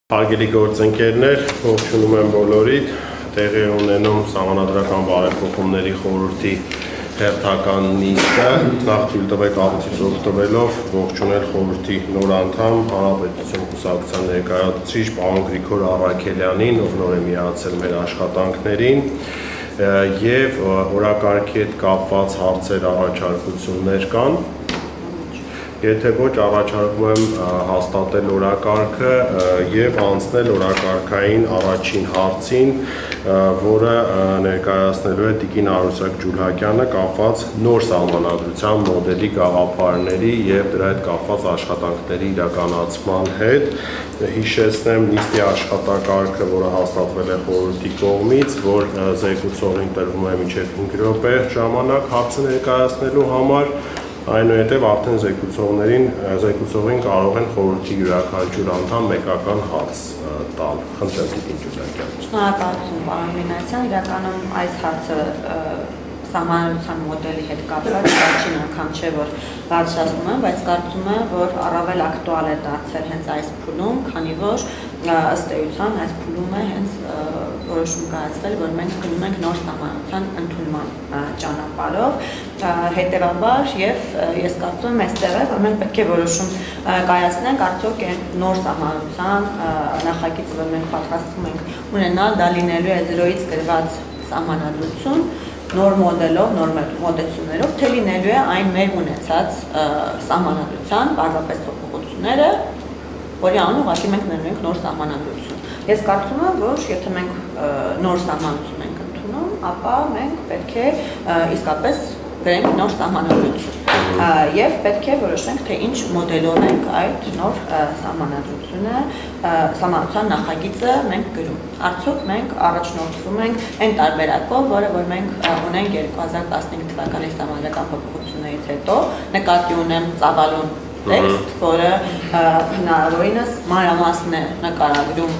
Հարգելի գործընկերներ, ողջունում եմ բոլորիդ, տեղի ունենում Սահմանադրական բարեփոխումների խորհրդի հերթական նիստը, նախ թույլ տվեք աղոթից օգտվելով ողջունել խորհրդի նոր անդամ, Հանրապետություն կուսակցության ներկայացուցիչ պարոն Գրիգոր Առաքելյանին, ով նոր է միացել մեր աշխատանքներին, եւ օրակարգի հետ կապված հարցեր, առաջարկություններ կան։ Եթե ոչ, առաջարկում եմ հաստատել օրակարգը եւ անցնել օրակարգային առաջին հարցին, որը ներկայացնելու է Տիկին Արուսակ Ջուլհակյանը կապված նոր սահմանադրության մոդելի գաղափարների եւ դրա հետ կապված աշխատանքների իրականացման հետ։ Հիշեցնեմ նիստի աշխատակարգը, որը հաստատվել է խորհրդի կողմից, որ զեկուցողին տրվում է մինչեւ 5 րոպե ժամանակ հարցը ներկայացնելու համար։ Այնուհետև արդեն զեկուցողին կարող են խորհրդի յուրաքանչյուր անդամ մեկական հարց տալ։ Խնդրեմ Տիկին Ջուլհակյան։ Շնորհակալություն պարոն Մինասյան, իրականում այս հարցը սահմանադրության մոդելի հետ կապված առաջին անգամ չէ, որ բարձրացնում եմ, բայց կարծում եմ, որ առավել ակտուալ է դարձել հենց այս փուլում, քանի որ ըստ էության այս փուլում է հենց որոշում կայացվել, որ մենք գնում ենք նոր սահմանադրության ընդունման ճանապարհով, հետևաբար եւ ես կարծում եմ այստեղ է, որ մենք պետք է որոշում կայացնենք արդյոք այն նոր սահմանադրության նախագիծը, որ մենք պատրաստվում ենք ունենալ, դա լինելու է 0-ից գրված սահմանադրություն, նոր մոդելով, նոր մոտեցումներով, թե լինելու է այն մեր ունեցած սահմանադրության պարզապես փոփոխությունները, որի անուն ուղղակի մենք ներում ենք նոր սահմանադրություն։ Ես կարծում եմ, որ եթե մենք նոր սահմանադրություն ենք ընդունում, ապա մենք պետք է իսկապես գրենք նոր սահմանադրություն եւ պետք է որոշենք, թե ինչ մոդելով ենք այդ նոր սահմանադրությունը, սահմանադրության նախագիծը մենք գրում։ Արդյոք մենք առաջնորդվում ենք այն տարբերակով, որը որ մենք ունենք 2015 թվականի սահմանադրական փոփոխություններից հետո, նկատի ունեմ ծավալուն տեքստ, որը հնարավորինս մանրամասն է նկարագրում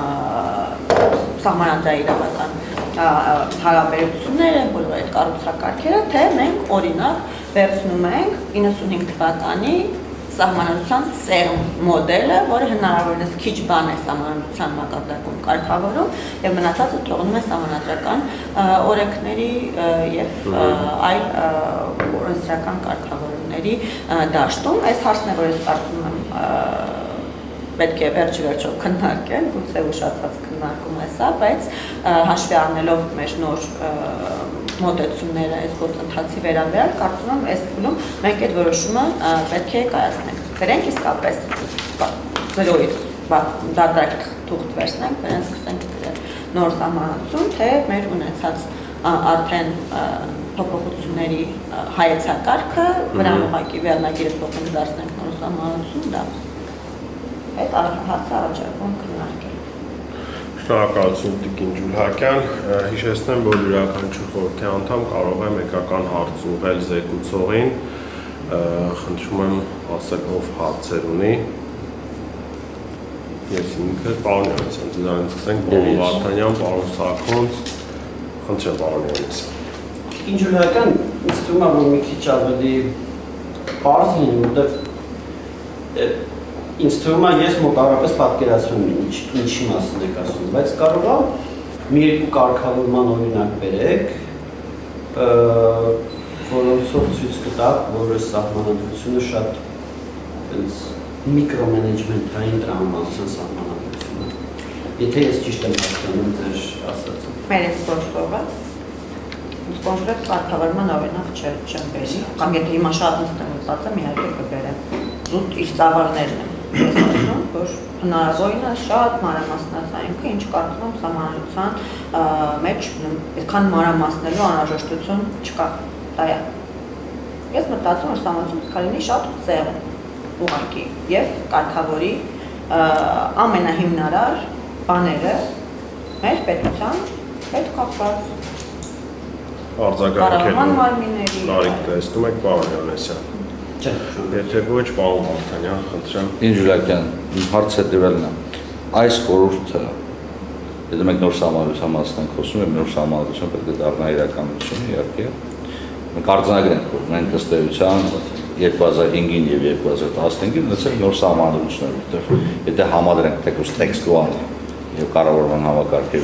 սահմանադրական հարաբերությունները, բոլոր այդ կառուցակարգերը, թե մենք օրինակ վերցնում ենք 95 թվականի սահմանադրության սերուն մոդելը, որը հնարավորինս քիչ բան է սահմանադրության մակարդակում կարգավորում եւ մնացածը թողնում է սահմանադրական օրենքների եւ այլ օրենսդրական կարգավորումների դաշտում։ Այս հարցն է, որ ես կարծում եմ պետք է վերջիվերջո քննարկել, գուցե ուշացած քննարկում է սա, բայց հաշվի առնելով մեր նոր մոտեցումները այս գործընթացի վերաբերյալ, կարծում եմ այս փուլում մենք այդ որոշումը պետք է կայացնենք։ Վերենք իսկապես 0-ից դատարկ թուղթ վերցնենք, վերենք սկսենք գրել նոր սահմանադրություն, թե մեր ունեցած արդեն փոփոխությունների հայեցակարգը, վրան ուղղակի վերնագիրը փոխենք դարձնենք նոր սահմանադրություն, դա այդ հարցը առաջարկում քննարկել։ Շնորհակալություն Տիկին Ջուլհակյան, հիշեցնեմ, որ յուրաքանչյուր խորհրդի անդամ կարող է մեկական հարց ուղղել զեկուցողին, խնդրում եմ ասել ով հարցեր ունի։ Ես ինքս պարոն Յանեսյան, ձեզանից սկսենք, պարոն Վարդանյան, պարոն Սաքոնց, խնդրեմ պարոն Յանեսյան։ Տիկին Ջուլհակյան, ինձ թվում է, որ մի քիչ ավելի պարզ լինի, որտեղ ինձ թվում է ես մոտավորապես պատկերացնում եմ ինչի մասին եք ասում, բայց կարող է մի երկու կարգավորման օրինակ բերեք, որոնցով ցույց կտաք, որ այս սահմանադրությունը շատ միկրոմենեջմենթային տրամաբանության սահմանադրություն է։ Եթե ես ճիշտ եմ հասկանում ձեր ասածը։ Մեր այս գործողը կոնկրետ կարգավորման օրինակ չեմ բերի, կամ եթե հիմա շատ նստած եմ, իհարկե կբերեմ, զուտ իր ծավալներն եմ։ Ես ասում, որ հնարավորին է շատ մանրամասնացային, ինչ կարծում եմ սահմանադրության մեջ այդքան մանրամասնելու անհրաժեշտություն չկա, դա է։ Ես մտածում եմ, որ սահմանադրությունը պետք է լինի շատ ծեղուն, ուղղակի եւ կարգավորի ամենահիմնարար բաները մեր պետության հետ կապված արձագանքելու տարիք տեսնում եք պարոն Յանեսյան։ Եթե ոչ, պարոն Վարդանյան, խնդրեմ։ Տիկին Ջուլհակյան, հարցը հետևելն է։ Այս խորհուրդը, եթե մենք նոր սահմանադրության մասին ենք խոսում, եւ նոր սահմանադրություն պետք է դառնա իրականություն, իհարկե։ Մենք արձանագրենք, որ մենք ըստ էության 2005-ին եւ 2015-ին ունեցել նոր սահմանադրություններ, որտեղ եթե համադրենք թեկուզ տեքստուալ եւ կառավարման համակարգը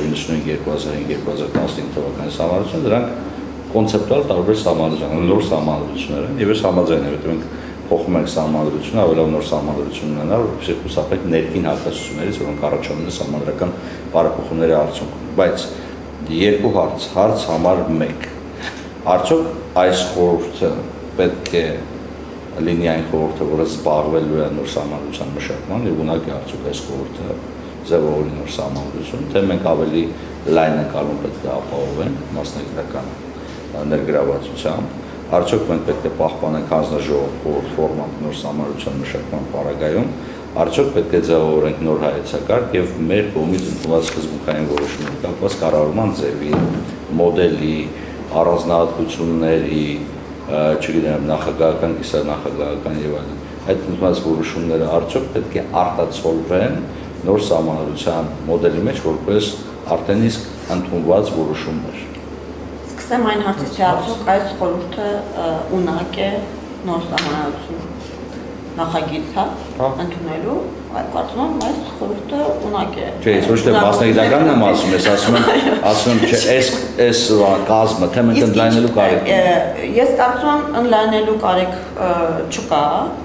95-2005-2015 թվականի սահմանադրությունը, դրանք կոնցեպտուալ տարբեր սահմանադրություններ, նոր սահմանադրություններ են եւ ես համաձայն եմ, որ մենք փոխում ենք սահմանադրությունը, ավելի նոր սահմանադրություն ունենալ, որպեսզի խուսափենք ներքին հակասություններից, որոնք առաջանում են սահմանադրական բարեփոխումների արդյունքում։ Բայց երկու հարց համար 1. Արդյոք այս խորհուրդը պետք է լինի այն խորհուրդը, որը զբաղվելու է նոր սահմանադրության մշակման եւ ունակ է արդյոք այս խորհուրդը ձևավորի նոր սահմանադրություն, թե մենք ավելի լայն ընկալում պետք է ապահովենք մասնագիտական ներգրավվածությամբ, արդյոք մենք պետք է պահպանենք հանձնաժողով ֆորմատ նոր սահմանադրության մշակման պարագայում, արդյոք պետք է ձևավորենք նոր հայեցակարգ եւ մեր կողմից ընդունված սկզբունքային որոշումներ կապված կառավարման ձևի, մոդելի, առանձնահատկությունների, չգիտեմ, նախագահական, կիսանախագահական եւ այլն։ Այդ ընդունված որոշումները արդյոք պետք է արտացոլվեն նոր սահմանադրության մոդելի մեջ որպես արդեն իսկ ընդունված որոշումներ։ Սկսեմ այն հարցից, թե արդյոք այս խորհուրդը ունակ է նոր սահմանադրություն նախագիծ ընդունելու, կարծում եմ այս խորհուրդը ունակ է։ Չէ, ես ոչ թե մասնագիտականն եմ ասում, ես ասում եմ, չէ, այս կազմը, թե մենք ընդլայնելու կարիք ունենք։ Ես կարծում եմ ընդլայնելու կարիք չկա,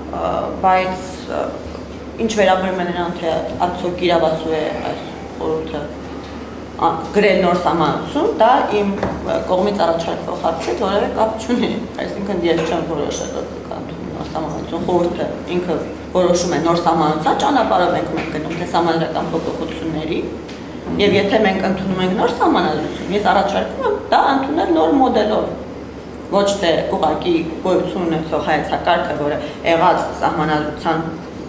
բայց ինչ վերաբերում է նրան, թե արդյոք իրավացու է այս խորհուրդը գրել նոր սահմանադրություն, դա իմ կողմից առաջարկվող հարցից որևէ կապ չունի, այսինքն ես չեմ որոշել, որ նոր սահմանադրություն խորհուրդը ինքը որոշում է նոր սահմանադրության ճանապարհով ենք մենք գնում, թե սահմանադրական փոփոխությունների, եւ եթե մենք ընդունում ենք նոր սահմանադրություն, ես առաջարկում եմ դա ընդունել նոր մոդելով, ոչ թե ուղղակի գոյություն ունեցող հայեցակարգը, որը եղած սահմանադրության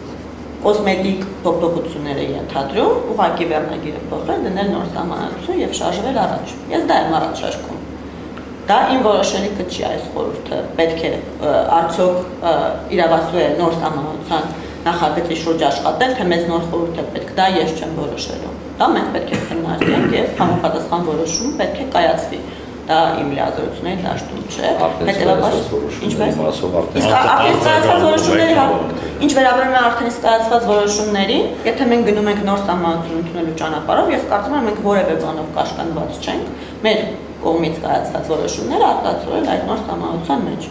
կոսմետիկ փոփոխությունները ենթադրում, ուղղակի վերնագիրը փոխել, դնել նոր սահմանադրություն եւ շարժվել առաջ։ Ես դա եմ առաջարկում։ Դա իմ որոշելիքը չի այս խորհուրդը, պետք է արդյոք իրավասու է նոր սահմանադրության նախագծի շուրջ աշխատել, թե մեզ նոր խորհուրդ է պետք, դա ես չեմ որոշելու։ Դա մենք պետք է քննարկենք եւ համապատասխան որոշում պետք է կայացվի։ Դա իմ լիազորությունների դաշտում չէ, հետևաբար ինչպես արդեն կայացված որոշումների, ինչ վերաբերում է արդեն կայացված որոշումների, եթե մենք գնում ենք նոր սահմանադրություն ընդունելու ճանապարհով, ես կարծում եմ մենք որևէ բանով կաշկանդված չենք, մեր կողմից կայացված որոշումները արտացոլել այդ նոր սահմանադրության մեջ։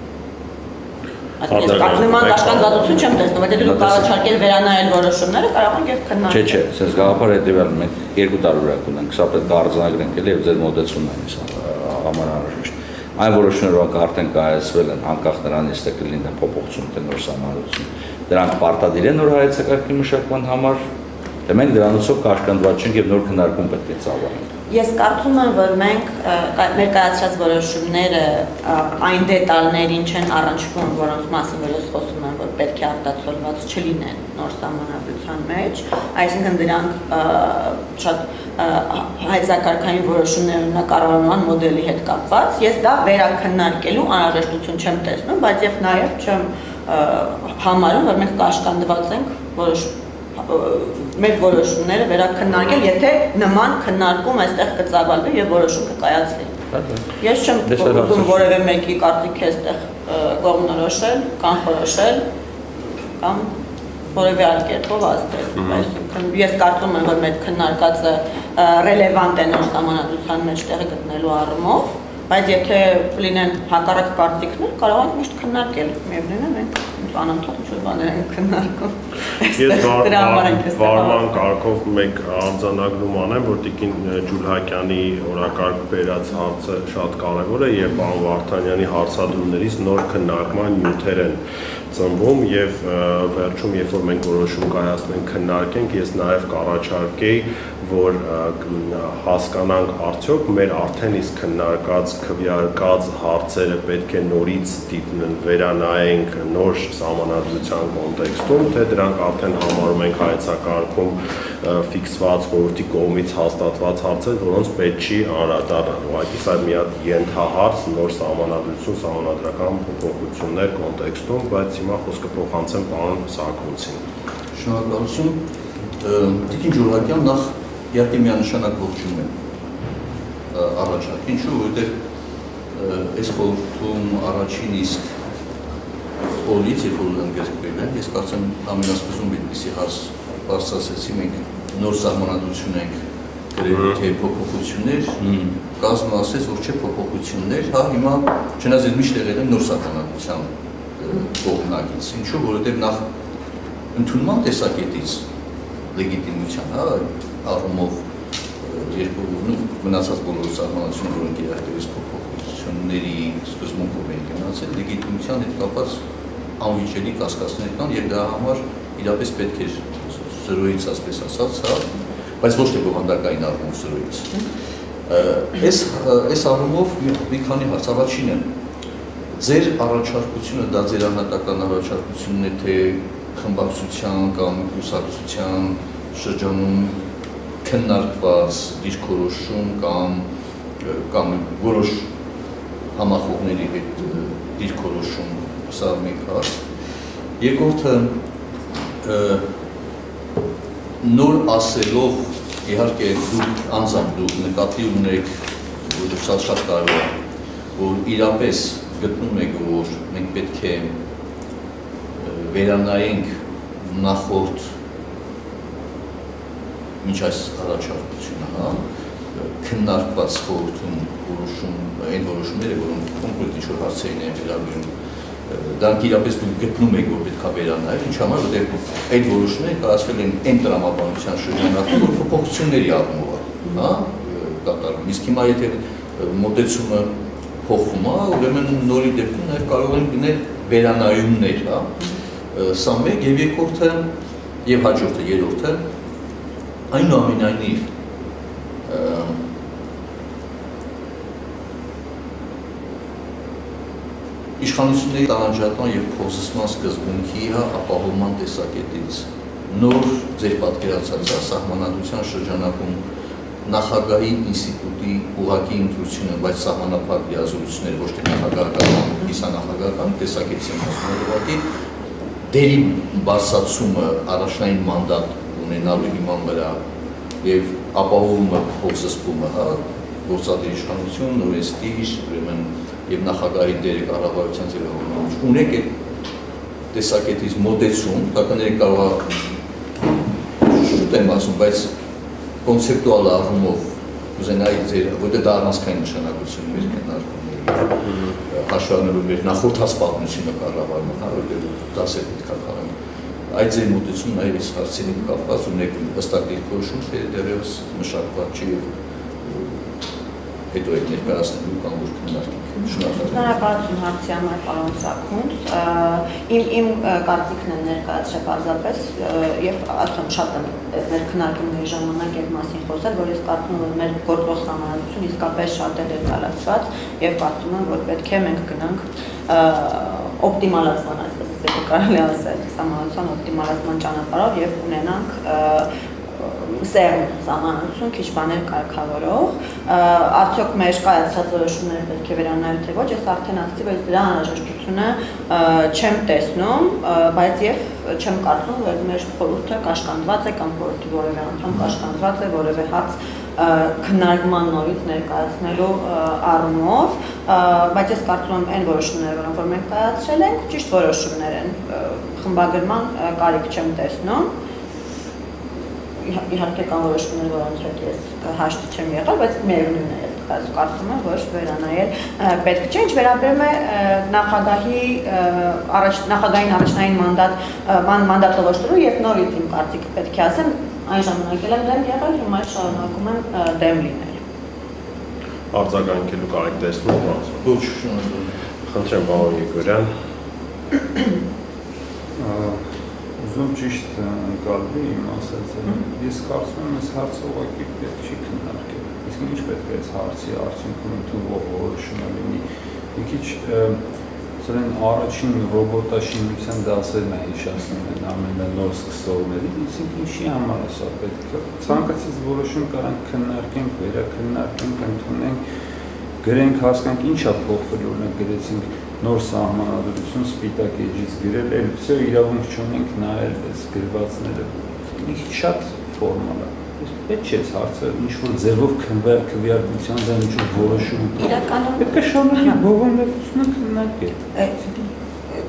Ես նման կաշկանդվածություն չեմ տեսնում, եթե դուք առաջարկել վերանայել որոշումները, կարող ենք եւ քննարկել։ Չէ, sense գաղափար հետեւյալն մենք 2 տարբերակ ունենք, սա պետք է արձանագրենք եւ ձեր մոտեցումն այն համար անհրաժեշտ։ Այն որոշումները, որոնք արդեն կայացվել են, անկախ նրանից թե կլինեն փոփոխություն թե նոր սահմանադրություն, դրանք պարտադիր են նոր հայեցակարգի մշակման համար, թե մենք դրանցով կաշկանդված չենք եւ նոր քննարկում պետք է ծավալենք։ Ես կարծում եմ, որ մենք մեր կայացած որոշումները այն դետալներին չեն առնչվում, որոնց մասին որ ես խոսում եմ, որ պետք է արտացոլված չլինեն նոր սահմանադրության մեջ, այսինքն դրանք շատ հայեցակարգային որոշումներ ունեն կառավարման մոդելի հետ կապված, ես դա վերաքննարկելու անհրաժեշտություն չեմ տեսնում, բայց եւ նաեւ չեմ համարում, որ մենք կաշկանդված ենք մեր որոշումները վերաքննարկել, եթե նման քննարկում այստեղ կծավալվի եւ որոշում կկայացվի։ Ես չեմ ուզում որևէ մեկի կարծիքը այստեղ կողմնորոշել, կանխորոշել կամ որևէ այլ կերպով ազդել։ Այսինքն ես կարծում եմ, որ մեր քննարկածը ռելևանտ է նոր սահմանադրության մեջ տեղի գտնելու առումով, բայց եթե լինեն հակառակ կարծիքներ, կարող ենք միշտ քննարկել։ Միևնույն է, մենք անընդհատ ինչ-որ բաներ ենք քննարկում։ Ես վարման կարգով մեկ արձանագրում անեմ, որ Տիկին Ջուլհակյանի օրակարգ բերած հարցը շատ կարևոր է եւ պարոն Վարդանյանի հարցադրումներից նոր քննարկման նյութեր են ծնվում եւ վերջում երբ որ մենք որոշում կայացնենք քննարկենք, ես նաեւ կառաջարկեի, որ հասկանանք արդյոք մեր արդեն իսկ քննարկած քվեարկած հարցերը պետք է նորից դիտնեն, վերանայենք նոր սահմանադրության կոնտեքստում, թե դրանք արդեն համարում ենք հայեցակարգում ֆիքսված խորհրդի կողմից հաստատված հարցեր, որոնց պետք չի անդրադառնալ։ Ուղղակի սա մի հատ ենթահարց նոր սահմանադրություն, սահմանադրական փոփոխություններ կոնտեքստում, բայց հիմա խոսքը փոխանցեմ պարոն Սարգսյանին։ Շնորհակալություն։ Տիկին Ջուլհակյան, նախ իհարկե միանշանակ ողջունում եմ առաջարկ, ինչու, որովհետև այս խորհրդում առաջին իսկ օրից, երբ որ ընդգրկվել են, ես կարծեմ ամենասկզբում այդպիսի հարց բարձրացրեցի, մենք նոր սահմանադրություն ենք գրել, թե փոփոխություններ, կազմը ասեց, որ չէ փոփոխություններ, հա հիմա չնայած ես միշտ եղել եմ նոր սահմանադրության կողմնակից, ինչու, որովհետև նախ ընդունման տեսակետից լեգիտիմության, հա, առումով երկու մնացած բոլոր սահմանադրությունները, որոնք իրարդերից փոփոխությունների սկզբունքով են գնացել, լեգիտիմության հետ կապված անվիճելի կասկածներ կան եւ դրա համար իրապես պետք էր զրոյից, ասպես ասած, հա, բայց ոչ թե բովանդակային առումով զրոյից։ Այս առումով մի քանի հարց, առաջինը, ձեր առաջարկությունը դա ձեր անհատական առաջարկությունն է, թե խմբակցության կամ կուսակցության շրջանում քննարկված դիրքորոշում կամ որոշ համախոհների հետ դիրքորոշում, սա մեկ հարց։ Երկրորդը նոր ասելով, իհարկե դուք անձամբ դուք նկատի ունեք, որ սա շատ կարևոր է, որ իրապես գտնում եք, որ մենք պետք է վերանայենք նախորդ մինչ այս առաջարկությունը, հա, քննարկված խորհրդում որոշում, այն որոշումները, որոնք կոնկրետ ինչ-որ հարցերին են վերաբերում, դրանք իրապես դուք գտնում եք, որ պետք է վերանայել, ինչ համար, որտեղ այդ որոշումները կայացվել են այն տրամաբանության շրջանակում, որ փոփոխությունների առումով է, հա, կատարվում։ Իսկ հիմա եթե մոտեցումը փոխվում է, ուրեմն նորի դեպքում նաև կարող են գնել վերանայումներ, հա, սա մեկ եւ երկրորդը եւ հաջորդը երրորդը այնուամենայնիվ իշխանությունների տարանջատման եւ փոխզսման սկզբունքի ապահովման տեսակետից նոր ձեր պատկերացած սահմանադրության շրջանակում նախագահի ինստիտուտի ուղղակի ընտրությունը, բայց սահմանափակ լիազորություններ, ոչ թե նախագահական, կիսանախագահական տեսակետից են ուղղակի դերի բարձրացումը առաջնային մանդատ ունենալու հիման վրա եւ ապահովումը փոխզսպումը, հա, գործադիր իշխանություն, օրենսդիր, ուրեմն եւ նախագահի դերը կառավարության ձևավորման ունեք այդ տեսակետից մոտեցում, կականները կարող է շուտ եմ ասում, բայց կոնցեպտուալ առումով ուզենայի ձեր, որտեղ դա առանցքային նշանակություն մեր քննարկումների հաշվառնելու մեր նախորդած պատմությունը կառավարման, հա, որտեղ դասեր պետք է κάνեն։ Այդ ձեր մոտեցումն նաև այս հարցերի կապված ունեք հստակ դիրքորոշում, թե դեռևս մշակված չի եւ հետո այդ ներկայացնելու կամ որ քննարկենք։ Շնորհակալություն հարցի համար, պարոն Սաքունց։ Իմ կարծիքն է ներկայացրել պարզապես եւ ասում շատ եմ մեր քննարկումների ժամանակ այդ մասին խոսել, որ ես կարծում եմ, որ մեր գործող սահմանադրությունը իսկապես շատ է դետալացված եւ կարծում եմ, որ պետք է մենք գնանք օպտիմալացման, այսպես եթե կարելի ասել, սահմանադրության օպտիմալացման ճանապարհով եւ ունենանք սերմ սահմանադրություն, քիչ բաներ կարգավորող, արդյոք մեր կայացած որոշումները պետք է վերանայել թե ոչ, ես արդեն ակտիվ եմ դրա անհրաժեշտությունը չեմ տեսնում, բայց եւ չեմ կարծում, որ մեր խորհուրդը կաշկանդված է կամ խորհրդի որևէ անդամ կաշկանդված է որևէ հարց քննարկման նորից ներկայացնելու առումով, բայց ես կարծում եմ այն որոշումները, որոնք որ մենք կայացրել ենք, ճիշտ որոշումներ են, խմբագրման կարիք չեմ տեսնում։ Իհարկե կան որոշումներ, որոնց հետ ես հաշտի չեմ եղել, բայց միևնույն է, ես կարծում եմ, որ վերանայել պետք չէ, ինչ վերաբերում է նախագահային առաջնային մանդատովոշտելու եւ նորից իմ կարծիքը պետք է ասեմ, այն ժամանակ էլ եմ դեմ եղել, հիմա շարունակում եմ դեմ լինել։ Արձագանքելու կարիք տեսնում եք։ Ոչ, խնդրեմ, պարոն Եղիազարյան։ Ուզում ճիշտ ընկալվի իմ ասածը, ես կարծում եմ, այս հարցը ուղղակի պետք չի քննարկել, իսկ ինչ պետք է այս հարցի արդյունքում ընդունվող որոշումը լինի, մի քիչ սրեն առաջին ռոբոտաշինության դասերն է հիշացնում են ամենանոր սկսողներին, իսկ ինչի համար է սա պետք է, ցանկացած որոշում կարանք քննարկենք, վերաքննարկենք, ընդունենք, գրենք, հասկանանք ինչա փոխվելու, օրինակ գրեցինք նոր սահմանադրություն սպիտակ էջից գրել, էլ վсё իրավունք չունենք նայել այս գրվածները, մի քիչ շատ ֆորմալ է։ Պետք չէ հարցը ինչ-որ ձևով քվեարկության դեմ ինչ-որ որոշում։ Իրականում պետք է շարունակել բովանդակությունը քննարկել։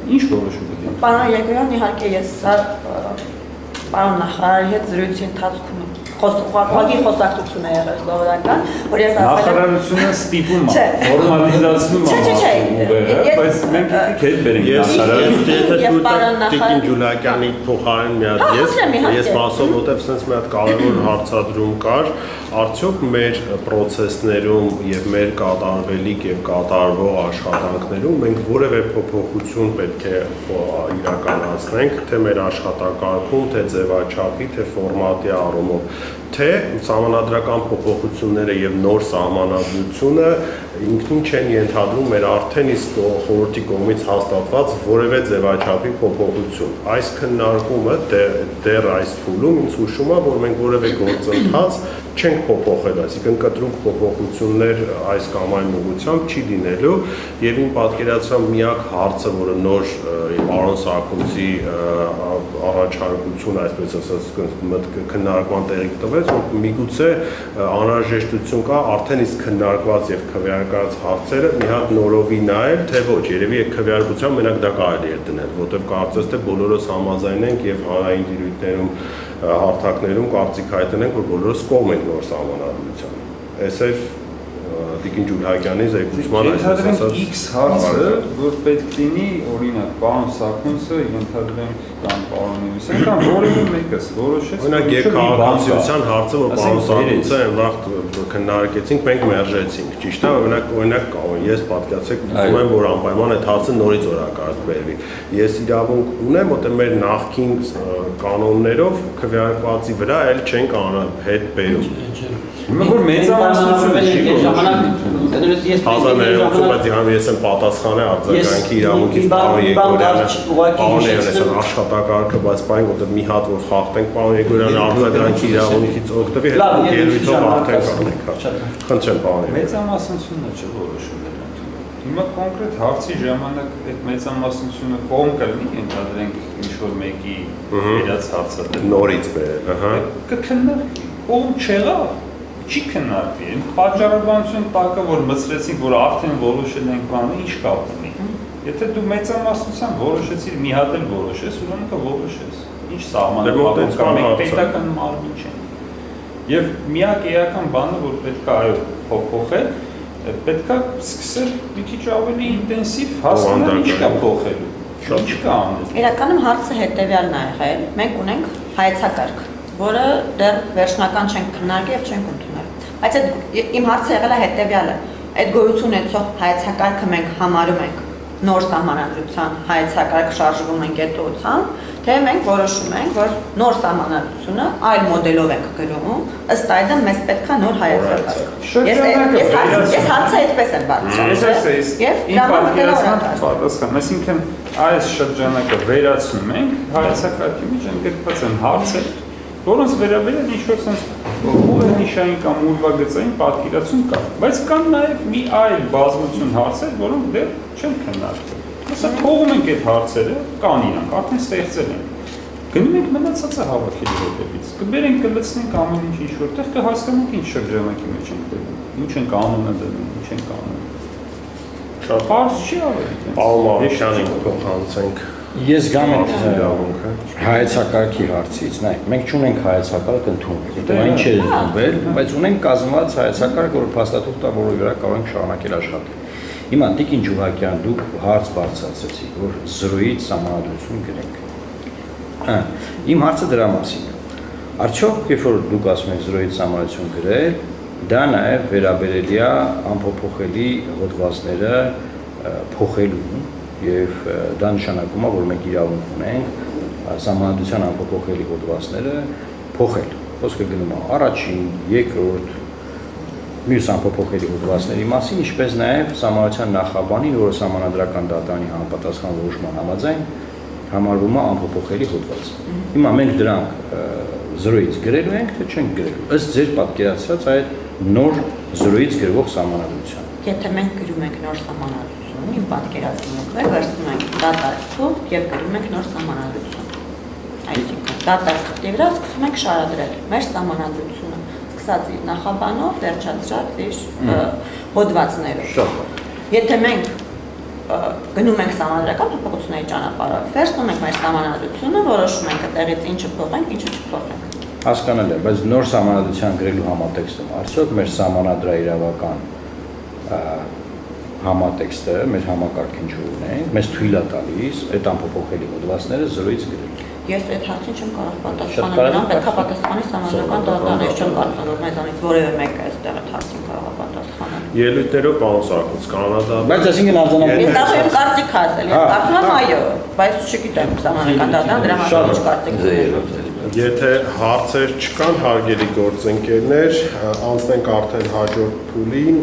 Ինչ որոշում պետք է։ Պարոն Եղիազարյան, իհարկե ես սա պարոն նախարարի հետ զրույցի ընթացքում ուղղակի խոսակցություն է եղել սովորական, որ ես ասել եմ նախարարությունը ստիպում է, ֆորմալիզացնում է, բայց մենք հետ բերենք նախարարը։ Տիկին Ջուլակյանի փոխարեն մի հատ ես ասում, որտեվ sense մի հատ կարևոր հարցադրում կար, արդյոք մեր process-ներում եւ մեր կատարվելիք եւ կատարվող աշխատանքներում մենք որևէ փոփոխություն պետք է իրականացնենք, թե մեր աշխատակարգում, թե ձևաչափի, թե ֆորմատի առումով, թե սահմանադրական փոփոխությունները եւ նոր սահմանադրությունը ինքնին չեն ենթադրում մեր արդեն իսկ խորհրդի կողմից հաստատված որևէ ձևաչափի փոփոխություն։ Այս քննարկումը դեռ այս փուլում ինձ հուշում է, որ մենք որևէ գործընթաց չենք փոփոխել, այսինքն կտրուկ փոփոխություններ այս կամ այն ուղղությամբ չի լինելու եւ իմ պատկերացրած միակ հարցը, որը նոր պարոն Սարգսյանի առաջարկություն, այսպես ասած, քննարկման տեղիք տվեց, որ միգուցե անհրաժեշտություն կա արդեն իսկ քննարկված եւ քվեարկած հարցերը մի հատ նորովի նայել, թե ոչ, երևի այդ քվեարկությամբ մենակ դա կարելի է դնել, որտեղ կարծես թե բոլորս համաձայնենք եւ հանրային դիրույթներում հարթակներում կարծիք հայտնենք, որ բոլորս կողմ ենք նոր սահմանադրության։ Այս է Տիկին Ջուլակյանի զեկուցման այսպես ասած X հարցը, որ պետք լինի, օրինակ, պարոն Սարգսյանը ենթադրենք կամ պարոն Եղիազարյան կամ որևէ մեկս որոշեց։ Օրինակ երկհաղորդակցության հարցը, որ պարոն Սարգսյանը այն վաղ քննարկեցինք, մենք մերժեցինք, ճիշտ է, օրինակ ես պատկերացրեք ուզում եմ, որ անպայման այդ հարցը նորից օրակարգ բերվի։ Ես իրավունք ունեմ, որտեղ մեր նախկին կանոններով քվեարկվածի վրա էլ չենք հետ բերում։ Հիմա որ մեծամասնությունը չի ժամանակ ես եմ պատասխանը արձագանքի իրավունքից պարոն Եղիազարյանը աշխատակարգը, բայց պայն որտեղ մի հատ որ խախտենք պարոն Եղիազարյանը արձագանքի իրավունքից օգտվի հետ ելույթով արդեն կանենք։ Խնդրեմ պարոն Եղիազարյան։ Մեծամասնությունը չէ որոշում է ընդունում։ Հիմա կոնկրետ հարցի ժամանակ այդ մեծամասնությունը կողմ կլինի, ենթադրենք ինչ որ մեկի վերած հարցը նորից բերել, ահա։ Կքննարկվի, կողմ չեղավ, չի քննարկվի։ Այն պատճառաբանություն տակը, որ մտցրեցինք, որ արդեն որոշել ենք բանը, ինչ կապ ունի։ Եթե դու մեծամասնությամբ որոշեցիր, մի հատ էլ որոշես, ուրեմն կորոշես։ Ինչ սահմանափակում կա, մենք պետական մարմին չենք։ Եվ միակ էական բանը, որ պետք է այո փոխել, պետք է սկսել մի քիչ ավելի ինտենսիվ հասկանալ ինչ կա փոխելու, ինչ կա անել։ Իրականում հարցը հետևյալն է եղել, մենք ունենք հայեցակարգ, որը դեռ վերջնական չենք քննարկել եւ չենք ընդունել։ Բայց իմ հարցը եղել է հետևյալը. այդ գոյություն ունեցող հայեցակարգը մենք համարում ենք նոր սահմանադրության հայեցակարգ շարժվում ենք այդ ուղղությամբ, թե մենք որոշում ենք, որ նոր սահմանադրությունը այլ մոդելով ենք գրում, ըստ այդմ մեզ պետք է նոր հայեցակարգ։ Ես հարցը այդպես եմ բարձրացրել։ Եվ պատասխան, այսինքն այս շրջանակը վերացնում ենք հայեցակարգի մեջ ընդգրկված են հարցեր, որոնց վերաբերյալ ինչ-որ sense ուղղնիշային կամ ուրվագծային պատկերացում կա, բայց կան նաև մի այլ բազմություն հարցեր, որոնք դեռ չեն քննարկվել։ Հեսա թողում ենք այդ հարցերը, կան իրանք, արդեն ստեղծել են։ Գնում ենք մնացածը հավաքելու հետևից, կբերենք, կլցնենք ամեն ինչ ինչ-որ տեղ, կհասկանանք ինչ շրջանակի մեջ ենք դնում, ինչ ենք անունը դնում, ինչ ենք անում։ Շատ բարձ չի ավելի։ Պարոն Մանուկյանին փոխանցենք։ Ես գամ հայեցակարգի հարցից, նայեք, մենք չունենք հայեցակարգ ընդունվել, դա այն չէ ընդունվել, բայց ունենք կազմված հայեցակարգ, որ փաստաթուղթ տա, որի վրա կարող ենք շարունակել աշխատել։ Հիմա Տիկին Ջուլակյան, դուք հարց բարձրացրեցիք, որ զրոյից սահմանադրություն գրենք։ Իմ հարցը դրա մասին է։ Արդյոք, երբ որ դուք ասում եք զրոյից սահմանադրություն գրել, դա նաև վերաբերելի է անփոփոխելի հոդվածները փոխելու եւ դա նշանակում է, որ մենք իրավունք ունենք սահմանադրության անփոփոխելի հոդվածները փոխել։ Խոսքը գնում է առաջին, երկրորդ, մյուս անփոփոխելի հոդվածների մասին, ինչպես նաեւ սահմանադրության նախաբանին, որը սահմանադրական դատանի համապատասխան որոշման համաձայն համարվում է անփոփոխելի հոդված։ Հիմա մենք դրանք զրոյից գրելու ենք, թե չենք գրելու։ Ըստ ձեր պատկերացրած այդ նոր զրոյից գրվող սահմանադրության։ Եթե մենք գրում ենք նոր սահմանադրություն, իմ պատկերացումով վերցնում ենք դատարկով եւ գրում ենք նոր սահմանադրություն։ Այսինքն դատարկի վրա սկսում ենք շարադրել մեր սահմանադրությունը, սկսած իր նախաբանով, վերջացրած իր հոդվածներով։ Եթե մենք գնում ենք համանդրական փոփոխությունների ճանապարհով, վերցնում ենք մեր համանդրությունը, որոշում ենք այդտեղից ինչը փոխենք, ինչը չփոխենք։ Հասկանալի է, բայց նոր համանդրության գրելու համատեքստում արդյոք մեր համանդրաիրավական համատեքստը, մեր համակարգին ունենք, մեզ թույլ է տալիս այդ անփոփոխելի հոդվածները զրոյից գրել։ Ես այդ հարցին չեմ կարող պատասխանել, նրան պետք է պատասխանի համանդրական դատարանը, ես չեմ կարծում, որ մեզանից որևէ մեկը այստեղ այդ հարցին կարող է պատասխանել։ Ելույթներով պարոն Սարգոս, կանոնադառ։ Բայց այսինքն արձանագրում Ես դեռ եմ կարծիք ասել, ես կարծում եմ այո, բայց չգիտեմ համանդրական դատարանը դրա մասին ինչ կարծիք ունի։ Եթե հարցեր չկան, հարգելի գործընկերներ, անցնենք արդեն հաջորդ փուլին,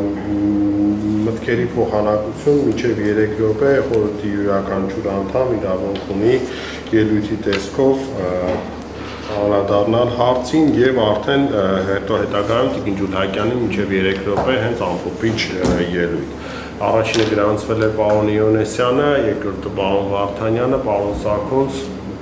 մտքերի փոխանակություն մինչև 3 րոպե խորհրդի յուրաքանչյուր անդամ իրավունք ունի ելույթի տեսքով անդրադառնալ հարցին եւ արդեն հետագայում Տիկին Ջուլհակյանի մինչև 3 րոպե հենց ամփոփիչ ելույթ։ Առաջինը գրանցվել է պարոն Իոնեսյանը, երկրորդը պարոն Վարդանյանը, պարոն Սարգոս,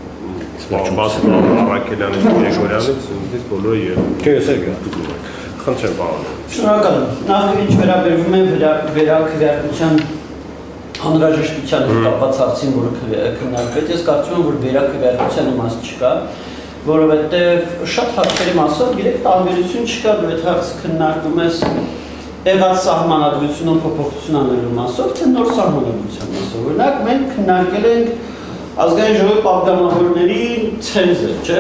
պարոն Շվակելյանը, Գրեգորյանից, ինձնից բոլորը ելույթ։ Խնդրեմ պարոն։ Շնորհակալ եմ։ Նախ ինչ վերաբերվում է վերաքվեարկության անհրաժեշտության հետ կապված հարցին, որը քննարկվեց, ես կարծում եմ, որ վերաքվեարկության իմաստ չկա, որովհետև շատ հարցերի մասով գիտեք տարբերություն չկա, դու այդ հարցը քննարկում ես եղած սահմանադրությունում փոփոխություն անելու մասով, թե նոր սահմանադրության մասով։ Օրինակ մենք քննարկել ենք ազգային ժողովի պատգամավորների ցենզը, չէ՞։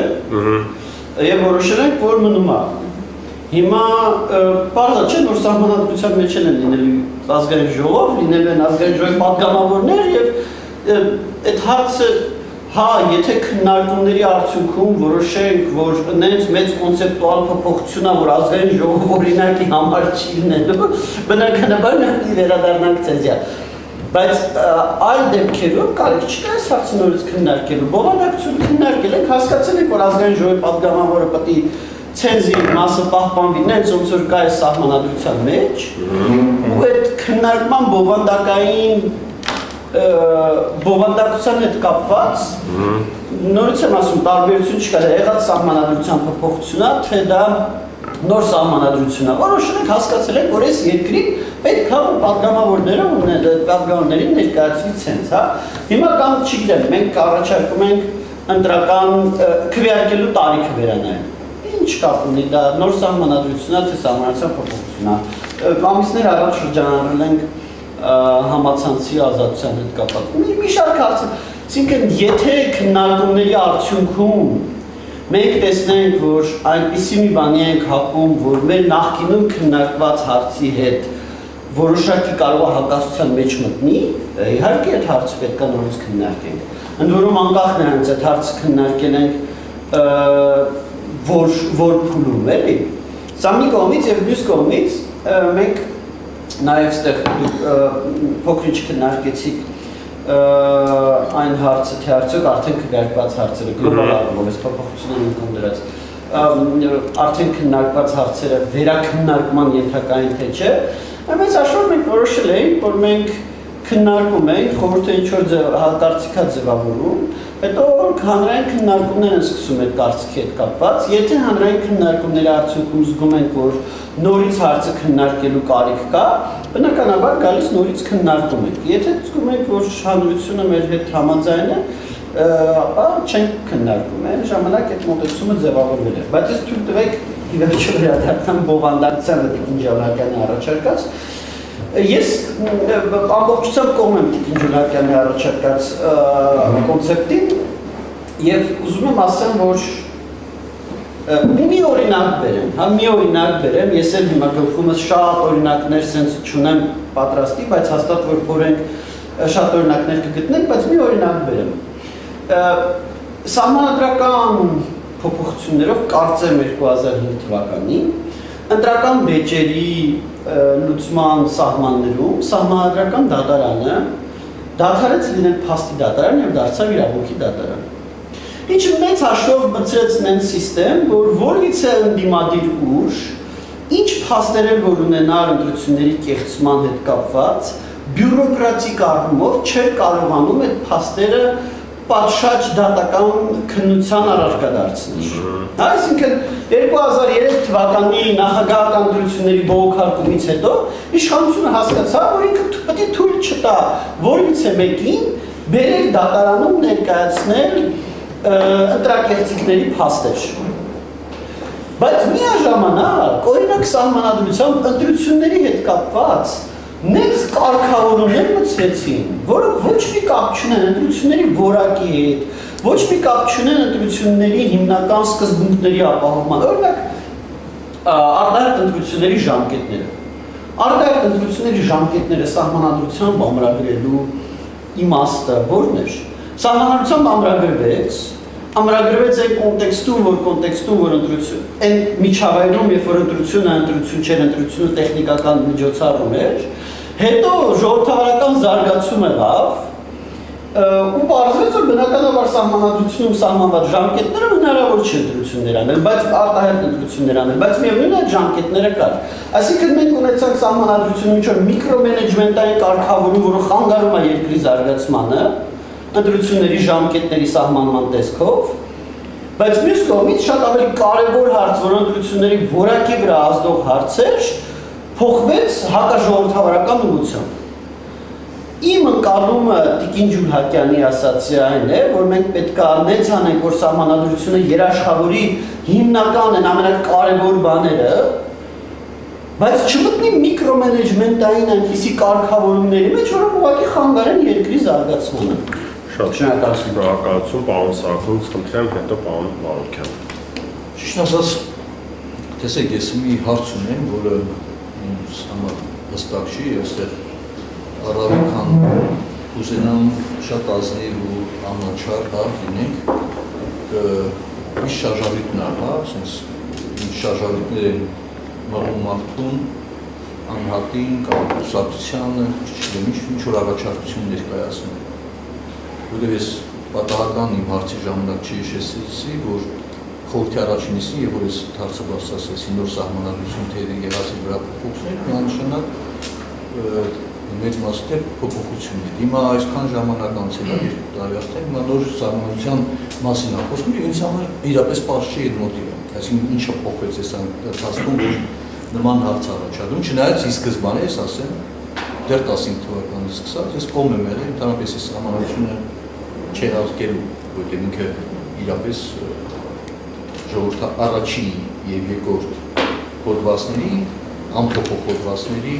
Եվ որոշել ենք, որ մնում է։ Հիմա պարզ է, չէ՞, նոր սահմանադրության մեջ են լինելու ազգային ժողով, լինելու են ազգային ժողովի պատգամավորներ եւ այդ հարցը հա, եթե քննարկումների արդյունքում որոշենք, որ նենց մեծ կոնցեպտուալ փոփոխություն է, որ ազգային ժողով օրինակի համար չի լինելու, բնականաբար մենք վերադառնանք ցենզիա։ Բայց այլ դեպքերում կարիք չկա այս հարցը նորից քննարկելու։ Բովանդակություն քննարկել ենք, հասկացել ենք, որ ազգային ժողովի պատգամավորը պետք է ցենզի մասը պահպանվի, նենց ոնց որ կա այս սահմանադրության մեջ, ու այդ քննարկման բովանդակության հետ կապված նորից եմ ասում, տարբերություն չկա, եղած սահմանադրության փոփոխությունա, թե դա նոր սահմանադրությունա, որոշել ենք, հասկացել ենք, որ այս երկրի պետք է պատգամավորներին ներկայացվի ցենզ, հա։ Հիմա կամ չգիտեմ, մենք առաջարկում ենք ընտրական քվեարկելու տարիքը վերանայել։ Ինչ կապ ունի դա նոր սահմանադրությունա, թե սահմանադրության փոփոխությունա։ Ամիսներ առաջ շրջանառել ենք համացանցի ազատության հետ կապված։ Մի շարք հարցեր, այսինքն եթե քննարկումների արդյունքում մենք տեսնենք, որ այնպիսի մի բանի ենք հապում, որ մեր նախկինում քննարկված հարցի հետ որոշակի կարող է հակասության մեջ մտնի, իհարկե այդ հարցը պետք է նորից քննարկենք։ Ընդ որում անկախ նրանից այդ հարցը քննարկել ենք որ փուլում էլի։ Սա մի կողմից եւ մյուս կողմից մենք նաեւ այստեղ փոքրիչ քննարկեցիք այն հարցը, թե արդյոք արդեն քննարկված հարցերը գլոբալ առումով այս փոփոխությունները ինքն դրած արդեն քննարկված հարցերը վերաքննարկման ենթակային թե չէ, բայց աշխարհում մենք որոշել ենք, որ մենք քննարկում ենք, խորհուրդը ինչ-որ կարծիք է ձևավորում, հետո հանրային քննարկումներ են սկսում այդ կարծիքի հետ կապված, եթե հանրային քննարկումների արդյունքում զգում ենք, որ նորից հարցը քննարկելու կարիք կա, բնականաբար գալիս նորից քննարկում ենք։ Եթե զգում ենք, որ հանրությունը մեր հետ համաձայն է, ապա չենք քննարկում, այն ժամանակ այդ մոտեցումը ձևավորվել է։ Բայց ես թույլ տվեք ի վերջո վերադառնամ բովանդակությանը Տիկին Ջուլհակյանի առաջարկած։ Ես ամբողջությամբ կողմ եմ Տիկին Ջուլհակյանի առաջարկած կոնցեպտին եւ ուզում եմ ասեմ, որ մի օրինակ բերեմ, ես էլ հիմա գլխումս շատ օրինակներ sense չունեմ պատրաստի, բայց հաստատ որ փորենք շատ օրինակներ կգտնենք, բայց մի օրինակ բերեմ։ Սահմանադրական փոփոխություններով կարծեմ 2005 թվականին ընտրական վեճերի լուծման սահմաններում սահմանադրական դատարանը դադարեց լինել փաստի դատարան եւ դարձավ իրավունքի դատարան։ Ինչը մեծ հաշվով մտցրեց նենց սիստեմ, որ որևիցե ընդդիմադիր ուժ ինչ փաստեր էր որ ունենար ընտրությունների կեղծման հետ կապված բյուրոկրատիկ առումով չէր կարողանում այդ փաստերը պատշաճ դատական քննության առարկա դարձնել։ Այսինքն 2003 թվականի նախագահական ընտրությունների բողոքարկումից հետո իշխանությունը հասկացավ, որ ինքը պետք է թույլ չտա որևիցե մեկին բերել դատարանում ներկայացնել ընտրակեղծիքների փաստեր։ Բայց միաժամանակ օրինակ սահմանադրությամբ ընտրությունների հետ կապված նենց կարգավորումներ մտցվեցին, որոնք ոչ մի կապ չունեն ընտրությունների որակի հետ, ոչ մի կապ չունեն ընտրությունների հիմնական սկզբունքների ապահովման, օրինակ արտահերթ ընտրությունների ժամկետները։ Արտահերթ ընտրությունների ժամկետները սահմանադրությամբ ամրագրելու իմաստը որն էր։ Սահմանադրությամբ ամրագրվեց այն կոնտեքստում, որ ընտրություն, այն միջավայրում, երբ որ ընտրությունը ընտրություն չէր, ընտրությունը տեխնիկական միջոցառում էր, հետո ժողովրդավարական զարգացում եղավ, ու պարզվեց, որ բնականաբար սահմանադրությունում սահմանված ժամկետները հնարավոր չէ ընտրություններ անել, բայց արտահերթ ընտրություններ անել, բայց միևնույն այդ ժամկետները կար։ Այսինքն մենք ունեցանք սահմանադրությունում ինչ-որ միկրոմենեջմենտային կարգավորում, որը խանգարում է երկրի զարգացմանը, ընտրությունների ժամկետների սահմանման տեսքով, բայց մյուս կողմից շատ ավելի կարևոր հարց, որ ընտրությունների որակի վրա ազդող հարցեր փոխվեց հակաժողովրդավարական ուղղությամբ։ Իմ ընկալումը Տիկին Ջուլհակյանի ասացի այն է, որ մենք պետք է նենց անենք, որ սահմանադրությունը երաշխավորի հիմնական են ամենակարևոր բաները, բայց չմտնի միկրոմենեջմենտային այնպիսի կարգավորումների մեջ, որոնք ուղղակի խանգարեն երկրի զարգացմանը։ Շատ շնորհակալություն, պարոն Սարգսյան, խնդրեմ հետո պարոն Մարուկյան։ Ճիշտ ասած, տեսեք, ես մի հարց ունեմ, որը ինձ համար հստակ չի, այստեղ առավել քան ուզենամ շատ ազնիվ ու անաչառ լինենք, ինչ շարժառիթն ա, ասենց ինչ շարժառիթներ են մղում մարդուն, անհատին կամ կուսակցությանը, չգիտեմ, ինչ որ առաջարկություն ներկայացնում։ Որտեղ ես պատահական իմ հարցի ժամանակ չհիշեցի, որ խորհրդի առաջին նիստին, երբ որ ես հարցը բարձրացրեցի նոր սահմանադրություն թե եղածի վրա փոփոխություններ, միանշանակ մեծ մասը փոփոխություններ։ Հիմա այսքան ժամանակ անցել է 2 տարի արդեն, հիմա նոր սահմանադրության մասին է խոսում, ինձ համար իրապես պարզ չի այդ մոտիվը։ Այսինքն ինչը փոխվեց այս ընթացքում, որ նման հարց առաջադրում, չնայած ի սկզբանե ես ասեմ, դեռ 15 թվականից սկսած ես կողմ եմ եղել, ընդհանրապես այս սահմանադրությունը չհերարկելու, որտեղ ինքը իրապես ժողովրդի առաջին եւ երկրորդ հոդվածների, ամփոփող հոդվածների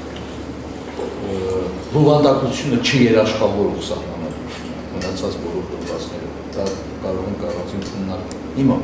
բովանդակությունը չերաշխավորող սահմանադրություն, մնացած բոլոր հոդվածները, դա կարող են կարծիք քննարկել։ Հիմա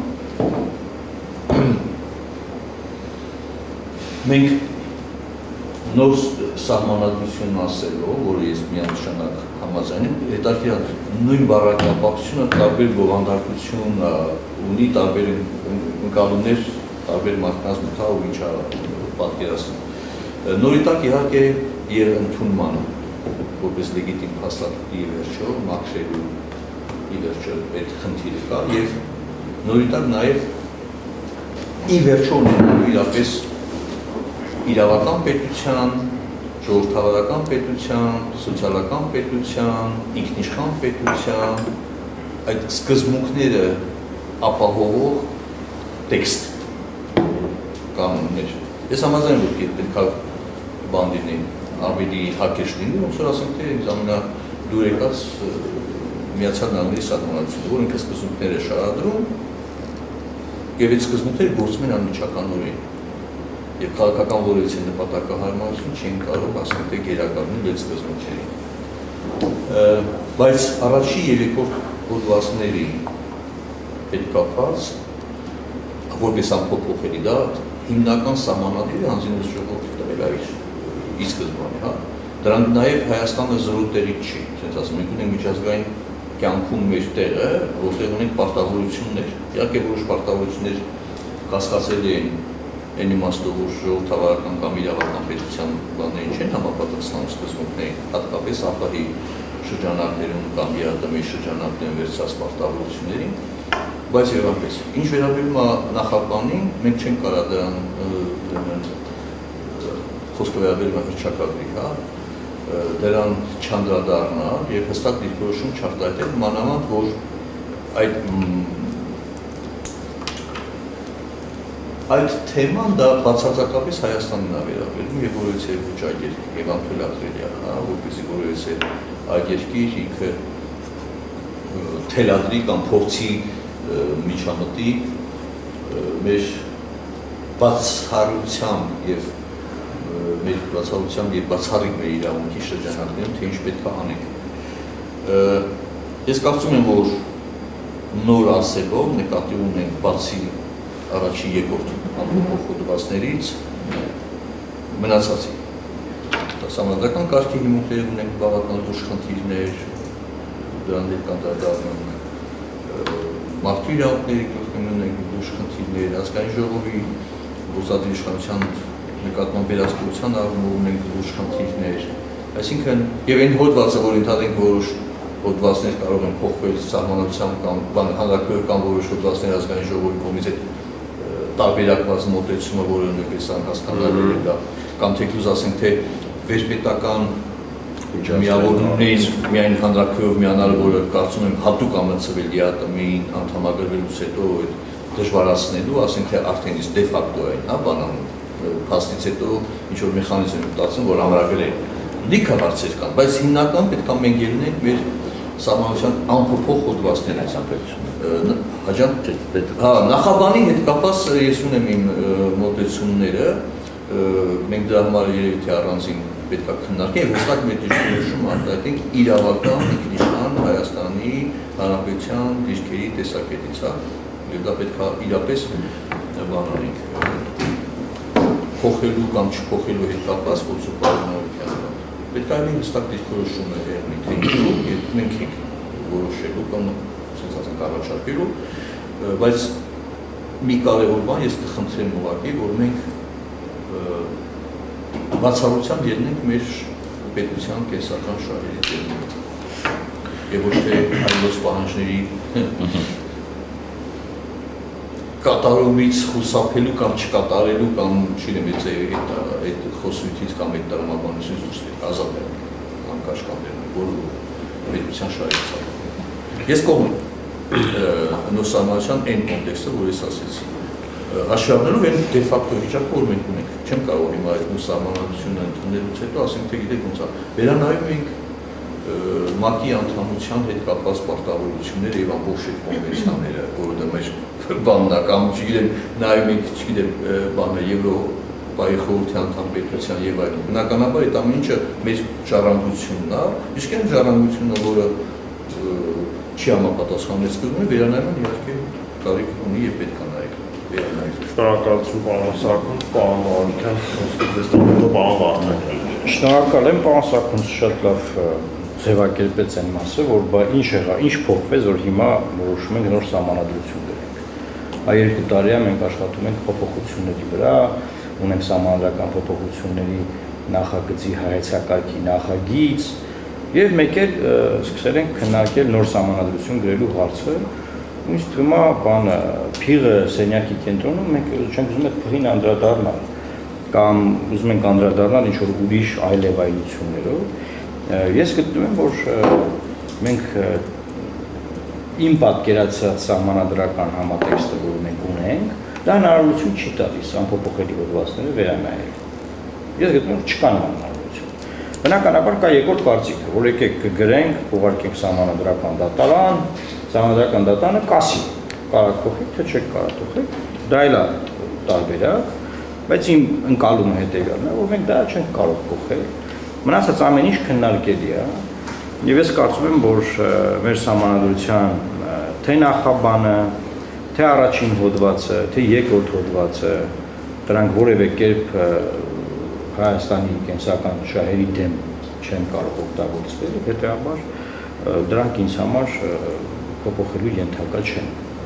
մենք նոր սահմանադրություն ասելով, որը ես միանշանակ համաձայն եմ, հետաքրքիր նույն բառակապակցությունը տարբեր բովանդակություն ունի, տարբեր ընկալումներ, տարբեր մարդկանց մտա ու ինչա պատկերացնում։ Նորիտակ իհարկե եւ ընդունմանը, որպես լեգիտիմ փաստաթղթի վերջո մաքրելու ի վերջո այդ խնդիրը կա եւ նորիտակ նաեւ ի վերջո ունենալու իրապես իրավական պետության, ժողովրդավարական պետության, սոցիալական պետության, ինքնիշխան պետության այդ սկզբունքները ապահովող տեքստ կանոններ։ Ես համաձայն եմ, որ պետք է բան լինի, ավելի հակեշ լինի, ոնց որ ասենք թե ամենադուր եկած Միացյալ Նահանգների սահմանադրությունը, որ ինքը սկզբունքներ է շարադրում եւ այդ սկզբունքները գործում են անմիջականորեն։ Եվ քաղաքական որևիցե նպատակահարմարություն չեն կարող ասենք թե գերակայել այդ սկզբունքներին։ Բայց առաջի եւ երկրորդ հոդվածների հետ կապված որպես ամփոփողելի դա հիմնական սահմանադրի հանձին ժողովուրդը տվել է ի սկզբանե, հա։ Դրանք նաեւ Հայաստանը զրոտերի չի, ասենց ասում ենք ունենք միջազգային կյանքում մեր տեղը, որտեղ ունենք պարտավորություններ։ Իհարկե որոշ պարտավորություններ կասկածելի են այն իմաստով, որ ժողովրդավարական կամ իրավական պետության բաներին չեն համապատասխանում սկզբունքներին, հատկապես ԱՊՀ-ի շրջանակներում կամ ԵԱՏՄ-ի շրջանակներում վերցած պարտավորություններին, բայց եւ այնպես։ Ինչ վերաբերում է նախապանին, մենք չենք կարող դրան խոսքը վերաբերում է հռչակագրի, հա, դրան չանդրադառնալ եւ հստակ դիրքորոշում չարտահայտել, մանավանդ որ այդ թեման դա բացարձակապես Հայաստանին է վերաբերում եւ որովհետեւ ոչ այլ երկիր եւ անթույլատրելի է, որպեսզի որովհետեւ այդ երկիր ինքը թելադրի կամ փորձի միջամտի մեր բացառությամբ եւ մեր բացառությամբ եւ բացառիկ մեր իրավունքի շրջանակներում թե ինչ պետք է անենք։ Ես կարծում եմ, որ նոր ասելով նկատի ունենք բացի առաջի երկրորդ հոդվածներից մնացածի։ Համանդրական կարգի հիմունքներ ունենք բավական լուրջ խնդիրներ, դրան հետ կանդրադառնում մարդու իրավունքների գործում ունենք լուրջ խնդիրներ, ազգային ժողովի գործադիր իշխանության նկատմամբ վերահսկողության առումով ունենք լուրջ խնդիրներ, այսինքն եւ այն հոդվածը, որ ընդհանրենք որոշ հոդվածներ կարող են փոխվել սահմանադրությամբ կամ հանրաքվեով կամ որոշ հոդվածներ ազգային ժողովի կողմից այդ տարբերակված մոտեցումը, որը նույնպես անհասկանալի է դա, կամ թեկուզ ասենք թե վերպետական միավորներին միայն հանրաքվեով միանալը, որը կարծում եմ հատուկ ամրցվել ԵԱՏՄ-ին անդամագրվելուց հետո դժվարացնելու, ասենք թե արդեն իսկ դե ֆակտո այն, հա, բանանում փաստից հետո ինչ-որ մեխանիզմ մտածում, որ ամրագրել է լիքը հարցեր կան, բայց հիմնական պետք է մենք ելնենք մեր սահմանության անփոփոխ հոդվածներից նախաբանի հետ կապված ես ունեմ իմ մոտեցումները, մենք դրա համար երևի թե առանձին պետք է քննարկենք եւ հստակ մեր դիրքորոշումը արտահայտենք իրավական ինքնիշխան Հայաստանի Հանրապետության դիրքերի տեսակետից, հա, եւ դա պետք է իրապես բանանենք փոխելու կամ չփոխելու հետ կապված գործողությունները պետք է այլ հստակ դիրքորոշումներ եղնի, թե ինչու մենք ենք որոշելու կամ ասենք ասենք առաջարկելու, բայց մի կարևոր բան ես կխնդրեմ ուղղակի, որ մենք բացառությամբ ելնենք մեր պետության կենսական շահերի դերում եւ ոչ թե այլոց պահանջների կատարումից խուսափելու կամ չկատարելու կամ չգիտեմ այդ խոսույթից կամ այդ տրամաբանությունից դուրս ազատել անկաշ կամ որ պետության շահերից ես կողմ նոր սահմանության այն կոնտեքստը, որ ես ասեցի հաշվառնելով այն դե ֆակտո վիճակը, որ մենք ունենք, չեմ կարող հիմա այդ նոր սահմանադրությունը ընդունելուց հետո ասենք թե գիտեք ոնց է, վերանայում ենք ՄԱԿ-ի անդամության հետ կապված պարտավորությունները եւ ամբողջ այդ կոնվենցիաները, որը դա մեր բանն է, կամ չգիտեմ, նայում ենք, չգիտեմ, բանը Եվրոպայի խորհրդի անդամ պետության եւ այլն։ Բնականաբար այդ ամեն ինչը մեր ժառանգությունն է, իսկ այն ժառանգությունը, որը չի համապատասխանում սկզբում, վերանայում իհարկե կարիք ունի եւ պետք է նայել։ Շնորհակալություն պարոն Սարգսյան, պարոն Մարուկյան, ոսկե ստամբուլը պարոն Վարդանյան։ Շնորհակալ եմ պարոն Սարգսյան, շատ լավ ձևակերպեց այն մասը, որ ինչ եղա, ինչ փոխվեց, որ հիմա որոշում ենք նոր սահմանադրություն դրենք։ Այ 2 տարի է մենք աշխատում ենք փոփոխությունների վրա, ունենք սահմանադրական փոփոխությունների նախագծի հայեցակարգի նախագիծ եւ մեկ էլ սկսել ենք քննարկել նոր սահմանադրություն գրելու հարցը։ Ինձ թվում է, բանը փիղը սենյակի կենտրոնում մենք չենք ուզում այդ փղին անդրադառնալ կամ ուզում ենք անդրադառնալ ինչ որ ուրիշ այլևայնություններով։ Ես գտնում եմ, որ մենք իմ պատկերացրած սահմանադրական համատեքստը, որ մենք ունենք, դա հնարավորություն չի տալիս անփոփոխելի հոդվածները վերանայել։ Ես գտնում եմ, չկա հնարավորություն։ Բնականաբար կա երկրորդ կարծիքը, որ եկեք կգրենք, ուղարկենք սահմանադրական դատարան, սահմանադրական դատարանը կասի, կարող փոխեք, թե չեք կարող փոխեք, դա էլ է տարբերակ, բայց իմ ընկալումը հետևյալն է, որ մենք դա չենք կարող փոխել։ Մնացած ամեն ինչ քննարկելի է, եւ ես կարծում եմ, որ մեր սահմանադրության թե նախաբանը, թե առաջին հոդվածը, թե երկրորդ հոդվածը, դրանք որևէ կերպ Հայաստանի կենսական շահերի դեմ չեն կարող օգտագործվել, հետեւաբար դրանք ինձ համար փոփոխելու ենթակա չեն։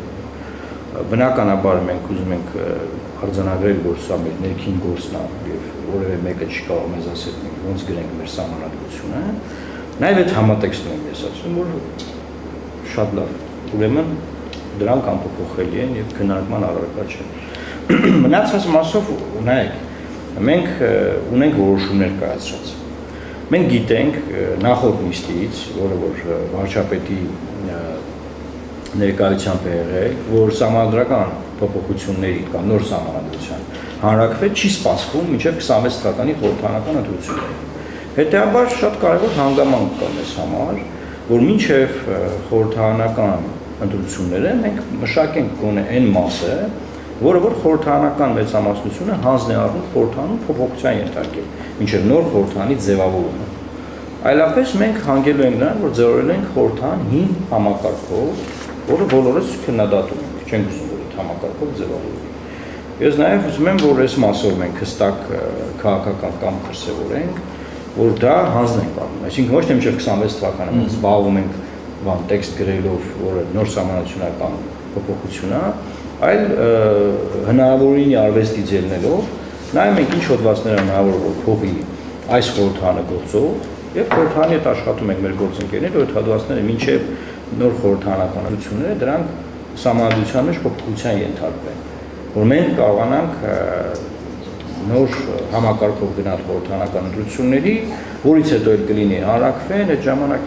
Բնականաբար մենք ուզում ենք արձանագրել, որ սա մեր ներքին գործն է եւ որևէ մեկը չի կարող մեզ ասել ոնց գրենք մեր սահմանադրությունը, նաեւ այդ համատեքստում եմ ես ասում, որ շատ լավ, ուրեմն դրանք անփոփոխելի են եւ քննարկման առարկա չեն։ Մնացած մասով նայեք, մենք ունենք որոշումներ կայացրած։ Մենք գիտենք նախորդ նիստից, որը որ վարչապետի ներկայությամբ է եղել, որ սահմանադրական փոփոխությունների կամ նոր սահմանադրության հանրակրվե չի սպասվում մինչև 26 թվականի խորհրդարանական ընտրությունները։ Հետևաբար շատ կարևոր հանգամանք կա մեզ համար, որ մինչև խորհրդարանական ընտրությունները մենք մշակենք գոնե այն մասը, որը որ խորհրդարանական մեծամասնությունը հանձն է առնում խորհրդանում փոփոխության ենթարկել, մինչև նոր խորհրդանի ձևավորումը։ Այլապես մենք հանգելու ենք նրան, որ ձևավորել ենք խորհրդան հին համակարգով, որը բոլորս քննադատում ենք, չենք ուզում որ այդ համակարգով ձևավորվի։ Ես նաև ուզում եմ, որ այս մասով մենք հստակ քաղաքական կամք դրսևորենք, որ դա հանձն ենք առնում։ Այսինքն ոչ թե մինչև 26 թվականը մենք զբաղվում ենք բան տեքստ գրելով, որը նոր սահմանադրական փոփոխություն է, այլ հնարավորինի արվեստի ձելնելով նայում ենք ինչ հոդվածներ հնարավոր որ փոխի այս խորհրդանը գործով եւ խորհրդանի հետ աշխատում ենք մեր գործընկերները որ հոդվածները մինչեւ նոր խորհրդանական ընտրությունները դրանք սահմանադրության մեջ փոփոխության ենթարկվեն որ մենք կարողանանք նոր համակարգով գնալ խորհրդանական ընտրությունների որից հետո էլ կլինի հանրակրվեն այդ ժամանակ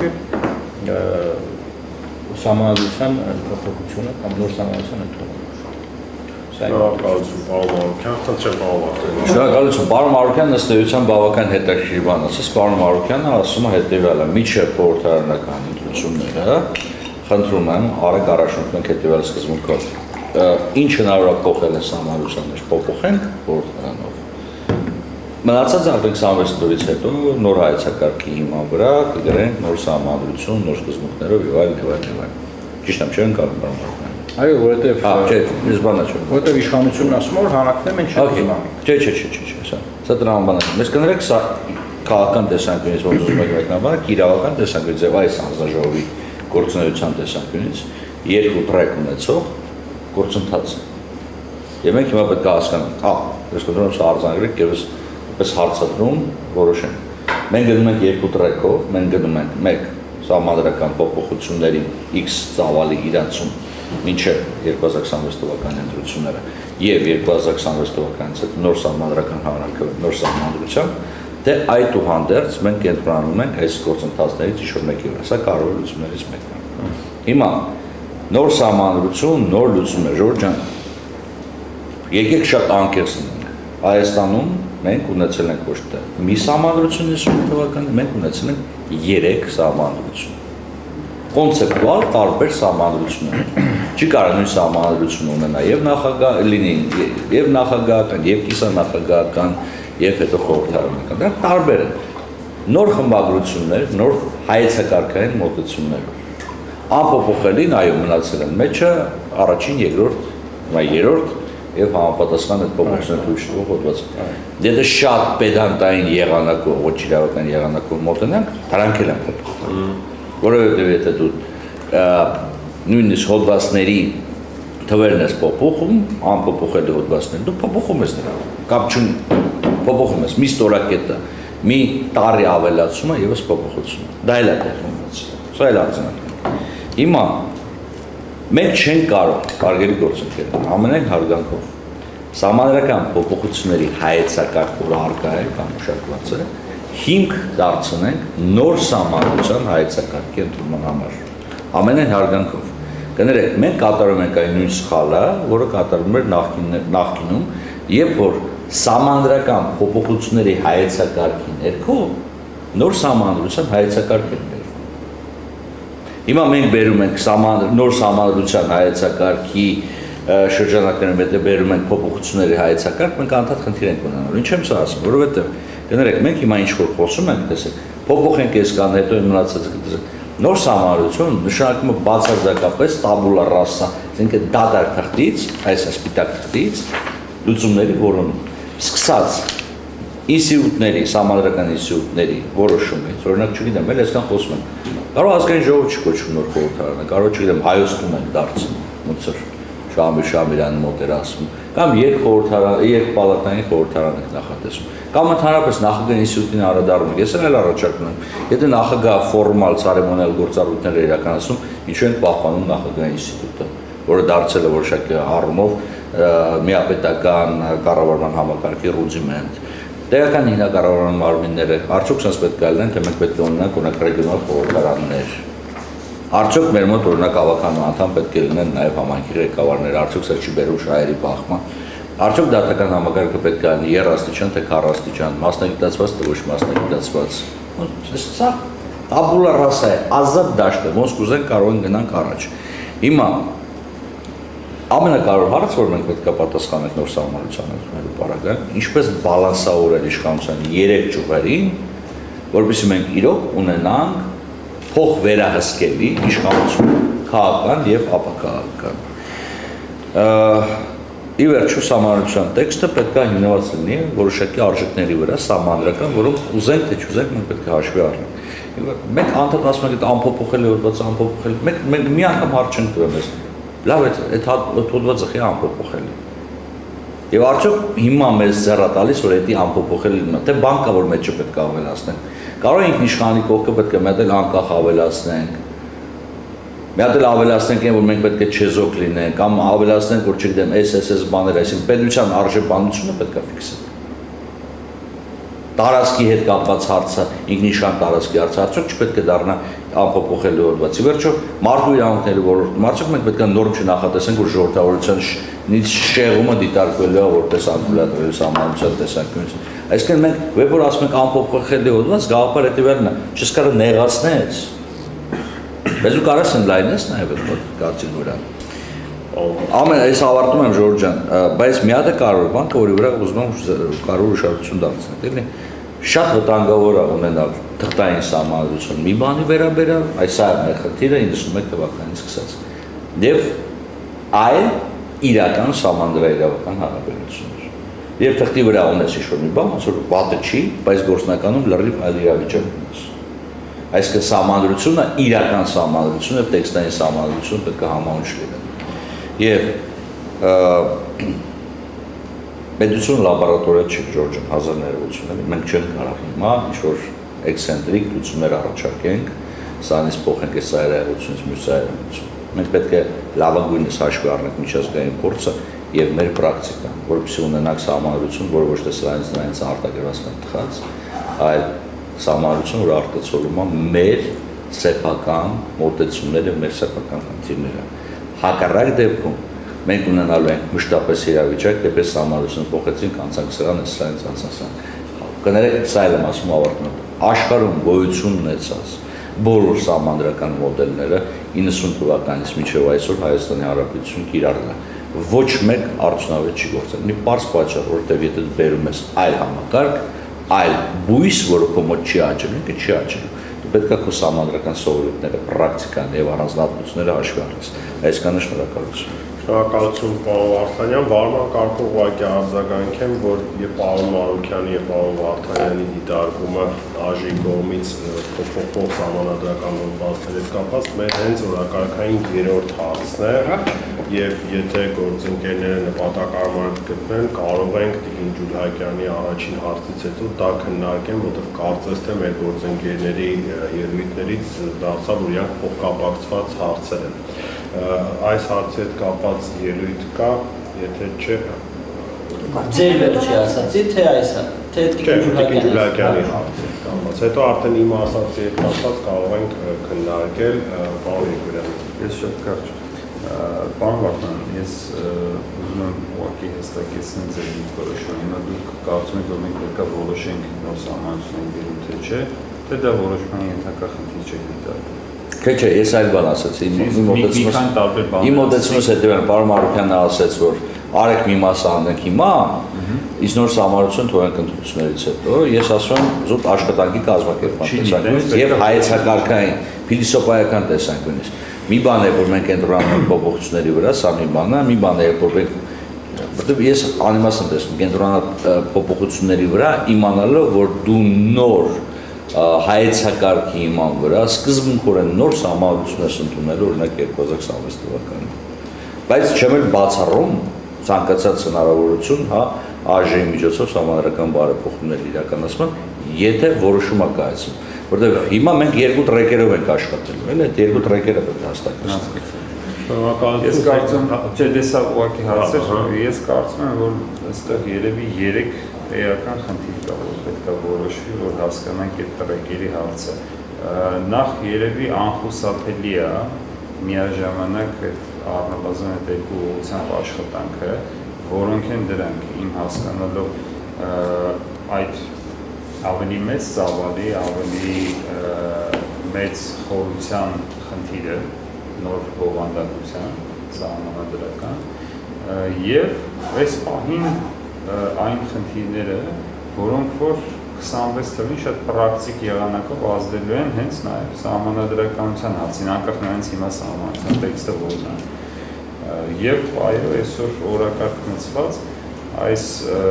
սահմանադրության փոփոխությունը կամ նոր սահմանադրության ընդունումը Շնորհակալություն, պարոն Մարուկյան, խնդրեմ պարոն Վարդանյան։ Շնորհակալություն, պարոն Մարուկյանն ըստ էության բավական հետաքրքիր բան ասաց, պարոն Մարուկյանը ասում է հետևյալը՝ մինչև խորհրդարանական ընտրությունները խնդրում եմ արեք առաջնորդենք հետևյալ սկզբունքով։ Ինչ հնարավոր է փոխել այս համալուսան մեջ, փոխենք խորհրդարանով։ Մնացած արդեն 26 տարուց հետո նոր հայեցակարգի հիման վրա կգրենք նոր համալուսություն, նոր սկզբունքներով եւ այլն։ Ճիշտ եմ, չէ՞, պարոն Մարուկյան։ Այո, որովհետև չէ, ես բանա չեմ։ Որովհետև իշխանությունն ասում որ հանրակրվեն մենք չենք իմանում։ Չէ, սա տրամաբանական։ Մենք կներեք սա քաղաքական տեսանկյունից որ ուզում եք մեկնաբանել, իրավական տեսանկյունից եւ այս հանձնաժողովի գործունեության տեսանկյունից երկու տրեք ունեցող գործընթաց է։ Եվ մենք հիմա պետք է հասկանանք, ես կտրում եմ սա արձանագրենք եւ պես հարցադրում որոշենք։ Մենք գնում ենք երկու տրեկով, մենք գնում ենք մեկ սահմանադրական փոփոխությունների X ծավալի իրանցում մինչև 2026 թվականի ընտրությունները եւ 2026 թվականից հետո նոր սահմանադրական հանրակրվեն, նոր սահմանադրությամբ, դե այդուհանդերձ մենք կենտրոնանում ենք այս գործընթացներից ինչ-որ մեկի վրա, սա կարևոր լուծումներից մեկն է։ Հիմա նոր սահմանադրություն, նոր լուծումներ, Ժորժ ջան, եկեք շատ անկեղծ լինենք։ Հայաստանում մենք ունեցել ենք ոչ թե մի սահմանադրություն 90 թվականին, մենք ունեցել ենք 3 սահմանադրություն։ Կոնցեպտուալ տարբեր սահմանադրություններ։ Չի կարող նույն սահմանադրություն ունենա եւ նախագահ լինի, եւ նախագահական, եւ կիսանախագահական, եւ հետո խորհրդարանական։ Դա տարբեր են։ Նոր խմբագրություններ, նոր հայեցակարգային մոտեցումներ։ Անփոփոխելին այո մնացել են մեջը առաջին, երկրորդ, երրորդ եւ համապատասխան այդ փոփոխությունները ցույց տվող հոդված։ Եթե շատ պեդանտային եղանակով, ոչ իրավական եղանակով մոտենանք, դրանք էլ են փոփոխվում։ Որովհետեւ եթե դու նույնիսկ հոդվածների թվերն ես փոփոխում, անփոփոխելի հոդվածներ, դու փոփոխում ես նրան։ Կապ չունի, փոփոխում ես մի ստորակետը, մի տարի ավելացումը եւս փոփոխություն։ Դա էլ է տեղի ունեցել։ Սա էլ արձանագրում։ Հիմա մենք չենք կարող հարգելի գործընկերներ ամենայն հարգանքով սահմանադրական փոփոխությունների հայեցակարգ որ արկա է կամ մշակված է հիմք դարձնենք նոր սահմանադրության հայեցակարգի ընդունման համար ամենայն հարգանքով կներեք մենք կատարում ենք այն նույն սխալը որը կատարվում էր նախկինում երբ որ սահմանադրական փոփոխությունների հայեցակարգի ներքո նոր սահմանադրության հայեցակարգ է Հիմա մենք բերում ենք նոր սահմանադրության հայեցակարգի շրջանակներում եթե բերում ենք փոփոխությունների հայեցակարգ, մենք անդադ խնդիր ենք ունենալու։ Ինչ եմ սա ասում, որովհետև կներեք, մենք հիմա ինչ-որ խոսում ենք, տեսեք, փոփոխենք այս կան, հետո մնացածը կտեսեք։ Նոր սահմանադրություն նշանակում է բացարձակապես տաբուլա ռասա, այսինքն դադար թղթից, այս սպիտակ թղթից լուծումների որոնում։ Սկսած ինստիտուտների, սահմանադրական ինստիտուտների որոշումից, օրինակ չգիտեմ, էլ այսքան խոսում ենք Կարող ազգային ժողով չկոչվում նոր խորհրդարանը, կարող չգիտեմ հայոց տուն են դարձնում, ոնց էր Շամիրյանի մոտ էր ասում, կամ երկպալատային խորհրդարան եք նախատեսում, կամ ընդհանրապես նախագահ ինստիտուտին անդրադառնում, ես էլ առաջարկում եմ, եթե նախագահ ֆորմալ ցերեմոնիալ գործառույթներ է իրականացնում, ինչու են պահպանում նախագահ ինստիտուտը, որը դարձել է որոշակի առումով միապետական կառավարման համակարգի ռուդիմենտ, Տեղական ինքնակառավարման մարմինները արդյոք sense պետք է լինեն, թե մենք պետք է ունենանք օրինակ ռեգիոնալ խորհրդարաններ։ Արդյոք մեր մոտ օրինակ ավականու անդամ պետք է լինեն նաև համայնքի ղեկավարներ, արդյոք սա չի բերում շահերի բախման։ Արդյոք դատական համակարգը պետք է լինի երաստիճան թե քառաստիճան, մասնագիտացված թե ոչ մասնագիտացված։ Սա տաբուլա ռասա է, ազատ դաշտ է, ոնց կուզենք կարող ենք գնանք առաջ։ Հիմա ամենակարևոր հարցը, որ մենք պետք է պատասխանենք նոր սահմանությանը պարագայում, ինչպես բալանսավորել իշխանության 3 ճյուղերին, որովհետեւ մենք իրոք ունենանք փոխ վերահսկելի իշխանություն, քաղաքական եւ ապաքաղաքական։ Ի վերջո սահմանության տեքստը պետք է հիմնված լինի որոշակի արժեքների վրա, սահմանադրական, որոնք ուզենք թե չուզենք մենք պետք է հաշվի առնենք։ Մենք անդադար ասում ենք անփոփոխել է հոդվածը, անփոփոխել։ Մենք մի անգամ հարց չենք տվել մեզ։ Լավ է, այդ հոդվածը խի անփոփոխել է։ Եվ արդյոք հիմա մեզ ձեռա տալիս, որ դա անփոփոխել է, թե բանկավոր մեջը պետք է ավելացնենք։ Կարող ենք իշխանի կողքը պետք է մտել անկախ ավելացնենք։ Մի հատ էլ ավելացնենք, որ մենք պետք է չեզոք լինենք, կամ ավելացնենք, որ չգիտեմ, SSS բաներ, այսինքն պետության արժեբանությունը պետք է ֆիքսել։ Տարածքի հետ կապված հարցը, ինքնիշխան տարածքի հարցը, արդյոք չպետք է դառնա անփոփոխելի հոդված։ Ի վերջո, մարդու իրավունքների ոլորտում արդյոք մենք պետք է նորմ չնախատեսենք, որ ժողովրդավարության շեղումը դիտարկվելու է որպես անգլիատորի սահմանության տեսանկյունից։ Այսինքն մենք երբ որ ասում ենք անփոփոխելի հոդված, գաղափար հետևյալն է, չես կարող նեղացնես։ Բայց դու կարաս ընդլայնես նաև այդ կարծիքի վրա։ Ամեն այս ավարտում եմ Ժորժ ջան, բայց մի հատ է կարևոր բան, որի վրա ուզում եմ կարևոր ուշադրություն դարձնել, էլի։ Շատ վտանգավոր է ունենալ թղթային սահմանադրություն մի բանի վերաբերյալ, այս է մեր խնդիրը 91 թվականից սկսած։ Եվ այլ իրական սահմանադրական հարաբերություններ։ Եվ թղթի վրա ունես ինչ-որ մի բան, ոնց որ վատը չի, բայց գործնականում լրիվ այլ իրավիճակ ունես։ Այսինքն սահմանադրությունը, իրական սահմանադրությունը եւ տեքստային սահմանադրությունը պետք է համահունչ լինեն։ Եվ պետություն լաբորատորիա չի Ժորժ 1980-ին, մենք չենք կարող հիմա ինչ-որ էքսենտրիկ լուծումներ առաջարկենք, սրանից փոխենք այս ծայրահեղությունից մյուս ծայրահեղություն։ Մենք պետք է լավագույնս հաշվի առնենք միջազգային փորձը եւ մեր պրակտիկան, որովհետեւ ունենանք սահմանադրություն, որը ոչ թե սրանից նրանց արտադրված կամ թխած, այլ սահմանադրություն, որ արտացոլում է մեր սեփական մոտեցումները, մեր սեփական խնդիրները։ Հակառակ դեպքում մենք ունենալու ենք մշտապես իրավիճակ, դեպի սահմանադրությունը փոխեցինք, անցանք սրանից անցանք սրան։ Կներեք, սա էլ եմ ասում ավարտում։ Աշխարհում գոյություն ունեցած բոլոր սահմանադրական մոդելները 90 թվականից մինչև այսօր Հայաստանի Հանրապետություն կիրառել է։ Ոչ մեկ արդյունավետ չի գործել։ Մի պարզ պատճառ, որովհետև եթե դու բերում ես այլ համակարգ, այլ բույս, որը քո մոտ չի աճելու, դա չի աճելու։ Դու պետք է քո սահմանադրական սովորույթները, պրակտիկան եւ առանձնահատկությունները հաշվի առնես։ Այսքանը շնորհակալություն։ Շնորհակալություն պարոն Վարդանյան, վարման կարգով ուղղակի արձագանքեմ, որ եւ պարոն Մարուկյանի եւ պարոն Վարդանյանի դիտարկումը ԱԺ կողմից փոփոխող սահմանադրական նորմատիվների հետ կապված մեր հենց օրակարգային 3-րդ հարցն է, եւ եթե գործընկերները նպատակարար գտնեն, կարող ենք Տիկին Ջուլհակյանի առաջին հարցից հետո դա քննարկեն, որտեղ կարծես թե մեր գործընկերների ելույթներից դարձավ, որ իրանք փոխկապակցված հարցեր են։ Այս հարցի հետ կապված ելույթ կա, եթե չէ ձեր վերջի ասացի, թե այսա, թե Տիկին Ջուլհակյանի հարցի հետ կապված։ Հետո արդեն իմ ասացի հետ կապված կարող ենք քննարկել պարոն Եգորյան։ Ես շատ կարճ Պարոն Վարդանյան, ես ուզում եմ ուղղակի հստակեցնել ձեր դիրքորոշումը։ Հիմա դուք կարծում եք, որ մենք պետք է որոշենք նոր սահմանությունների դերում թե չէ, թե դա որոշման ենթակա խնդիր չէ դիտարկվում։ Չէ, ես այլ բան ասացի։ Իմ մոտեցումս հետևյալն, պարոն Մարուկյանն ասաց, որ արեք մի մասը անենք հիմա, իսկ նոր սահմանություն թողենք ընտրություններից հետո։ Ես ասում եմ զուտ աշխատանքի կազմակերպման տեսանկյունից եւ հայեցակարգային, փիլիսոփայական տեսանկյունից։ Մի բան է, որ մենք կենտրոնանում ենք փոփոխությունների վրա, սա մի բան է, մի բան է, որ մենք որտեղ ես անիմաստ եմ տեսնում կենտրոնանալ փոփոխությունների վրա, իմանալով, որ դու նոր հայեցակարգի իման վրա սկզբունքորեն նոր սահմանություն ես ընդունելու օրինակ 2026 թվականին։ Բայց չեմ էլ բացառում ցանկացած հնարավորություն, հա, ԱԺ-ի միջոցով սահմանադրական բարեփոխումների իրականացման, եթե որոշումը կայացում։ Որտեղ հիմա մենք երկու տրեկերով ենք աշխատելու, էլի այդ երկու տրեկերը պետք է հաստատենք։ Ես կարծում չէ դեսա ուղղակի հարցեր, ես կարծում եմ, որ այստեղ երևի 3 էական խնդիր կա, որ պետք է որոշվի, որ հասկանանք այդ տղեկերի հարցը։ Նախ երևի անխուսափելի է միաժամանակ այդ առնվազն այդ երկու ուղղությամբ աշխատանքը, որոնք են դրանք իմ հասկանալով այդ ավելի մեծ ծավալի, ավելի մեծ խորության խնդիրը նոր բովանդակության սահմանադրական եւ այս պահին այն խնդիրները, որոնք որ 26 թվականին շատ պրակտիկ եղանակով ազդելու են հենց նաեւ սահմանադրականության հարցին, անկախ նրանից հիմա սահմանադրական տեքստը որն է։ Եվ այո, այսօր օրակարգ մտցված այս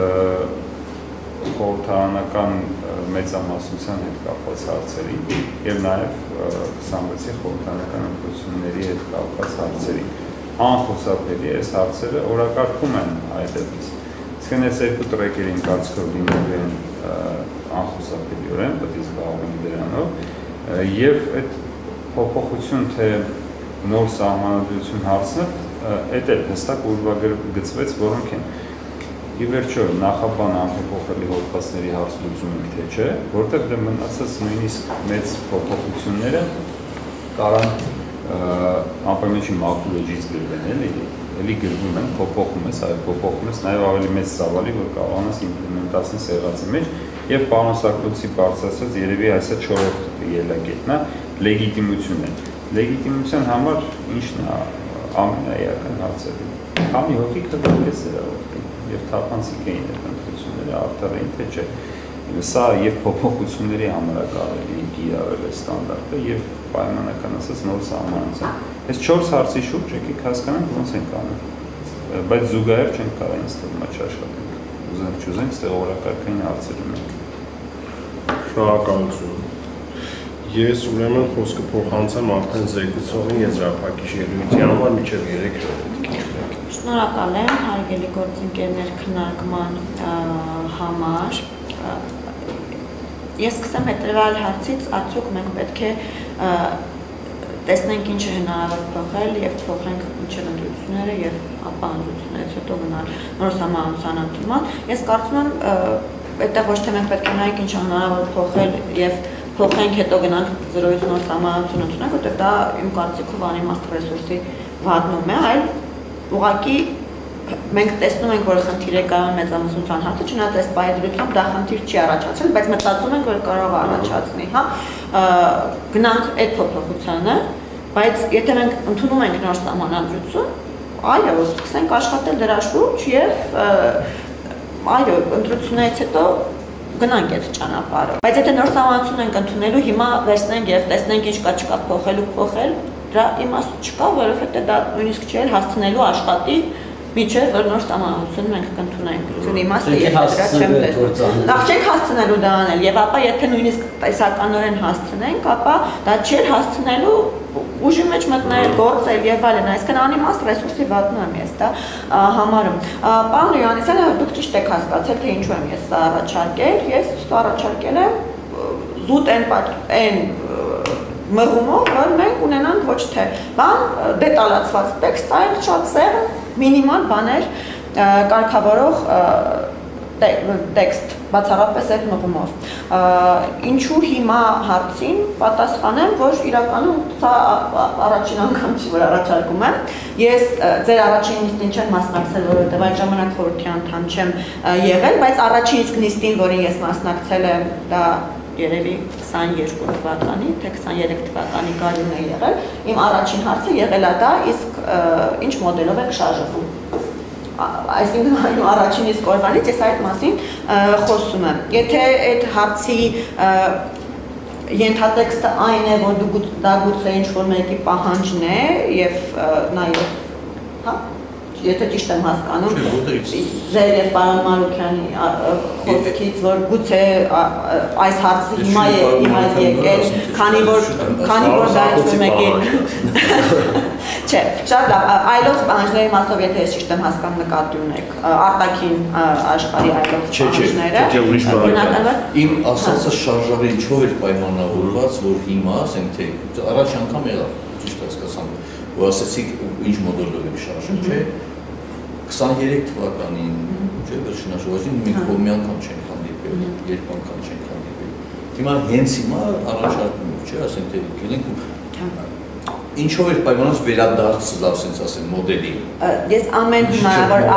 խորհրդարանական մեծամասնության հետ կապված հարցերի եւ նաեւ 26-ի խորհրդարանական ընտրությունների հետ կապված հարցերի անխուսափելի այս հարցերը օրակարգում են այդպես։ Իսկ այս երկու տրեկերին կարծիքով լինելու են անխուսափելիորեն, պետք է զբաղվեն դրանով եւ այդ փոփոխություն թե նոր սահմանադրություն հարցը այդ էլ հստակ ուրվագծվեց, որոնք են ի վերջո նախաբանը ամփոփելի հոդվածների հարց լուծում ենք թե չէ, որտեղ դե մնացած նույնիսկ մեծ փոփոխությունները կարան ամպամեջի մակուլոջից գրվեն, էլի գրվում են, փոփոխում ես, այո փոփոխում ես, նաև ավելի մեծ ծավալի, որ կարողանաս իմպլեմենտացնել սեղացի մեջ, եւ պարոն Սակլոցի բարձրացած երևի այսա 4-րդ ելակետն է, լեգիտիմությունն է։ Լեգիտիմության համար ինչն է ամենաեական հարցը։ Քանի հոգի կդրվեց դրա եւ թափանցիկ էին այդ ընտրությունները, արդար էին թե չէ։ Սա եւ փոփոխությունների համար կարելի է կիրառել այս ստանդարտը եւ պայմանական ասած նոր սահմանության։ Այս 4 հարցի շուրջ եկեք հասկանանք ոնց են անում։ Բայց զուգահեռ չենք կարող ինձ թվում է աշխատենք։ Ուզենք չուզենք, ստեղ օրակարգային հարցեր ունենք։ Շնորհակալություն։ Ես ուրեմն խոսքը փոխանցեմ արդեն զեկուցողին եզրափակիչ ելույթի համար մինչև 3 րոպե։ Շնորհակալ եմ հարգելի գործընկերներ քննարկման համար։ Ես սկսեմ հետևյալ հարցից, արդյոք մենք պետք է տեսնենք ինչ է հնարավոր փոխել եւ փոխենք ինչեր ընտրությունները եւ ապա ընտրություններից հետո գնալ նոր սահմանության ընդունման։ Ես կարծում եմ այդտեղ ոչ թե մենք պետք է նայենք ինչ է հնարավոր փոխել եւ փոխենք հետո գնանք 0-ից նոր սահմանություն ընդունենք, որտեղ դա իմ կարծիքով անիմաստ ռեսուրսի վատնում է, այլ ուղղակի մենք տեսնում ենք, որ խնդիր է կայուն մեծամասնության հարցը, չնայած այս բայդրությամբ դա խնդիր չի առաջացել, բայց մտածում ենք, որ կարող է առաջացնի, հա, գնանք այդ փոփոխությանը, բայց եթե մենք ընդունում ենք նոր սահմանադրություն, այո, սկսենք աշխատել դրա շուրջ եւ այո, ընտրություններից հետո գնանք այդ ճանապարհով։ Բայց եթե նոր սահմանություն ենք ընդունելու, հիմա վերցնենք եւ տեսնենք ինչ կա չկա փոխել, դրա իմաստ չկա, որովհետեւ դա նույնիսկ չէ հասցնելու աշխատի միջև որ նոր սահմանություն մենք կընդունենք։ Ուսումնի իմաստը ես դրա չեմ տեսնում։ Նախ չենք հասցնելու դա անել եւ ապա եթե նույնիսկ տեսականորեն հասցնենք, ապա դա չէր հասցնելու ուժի մեջ մտնել, գործել եւ այլն, այսինքն անիմաստ ռեսուրսի վատնում եմ ես դա համարում։ Պարոն Յովհաննիսյան, դուք ճիշտ եք հասկացել, թե ինչու եմ ես սա առաջարկել։ Ես առաջարկել եմ զուտ այն մղումով, որ մենք ունենանք ոչ թե դետալացված տեքստ, այլ շատ սեր մինիմալ բաներ կարգավորող տեքստ, բացառապես այդ մղումով։ Ինչու հիմա հարցին պատասխանեմ, որ իրականում սա առաջին անգամ չի, որ առաջարկում եմ։ Ես ձեր առաջին նիստին չեմ մասնակցել, որովհետև այդ ժամանակ խորհրդի անդամ չեմ եղել, բայց առաջին իսկ նիստին, որին ես մասնակցել եմ, դա երևի 22 թվականի, թե 23 թվականի գարուն է եղել, իմ առաջին հարցը եղել է դա, իսկ ինչ մոդելով եք շարժվում։ Այսինքն առաջին իսկ օրվանից ես այդ մասին խոսում եմ։ Եթե այդ հարցի ենթատեքստը այն է, որ դա գուցե ինչ-որ մեկի պահանջն է եւ նաեւ, հա, եթե ճիշտ եմ հասկանում, ձեր եւ պարոն Մանուկյանի խոսքից, որ գուցե այս հարցը հիմա է եկել, քանի որ դա ինչ-որ մեկի Չէ, շատ լավ, այլոց պահանջների մասով, եթե ես ճիշտ եմ հասկանում, նկատի ունեք արտաքին աշխարհի այլոց պահանջները։ Իմ ասածը շարժարը ինչով էր պայմանավորված, որ հիմա, ասենք թե առաջ անգամ եղավ, ճիշտ հասկացամ, ու ասեցիք ինչ մոդելով եք շարժում, չէ՞։ 23 թվականին, չէ՞, վերջնաժողովին մի անգամ չենք հանդիպել, երկու անգամ չենք հանդիպել։ Հիմա հենց հիմա առաջարկում եք, չէ՞, ասենք թե գնենք ինչով էր պայմանավորված վերադարձ լավ sense ասեն մոդելի։ Ես ամեն հնարավոր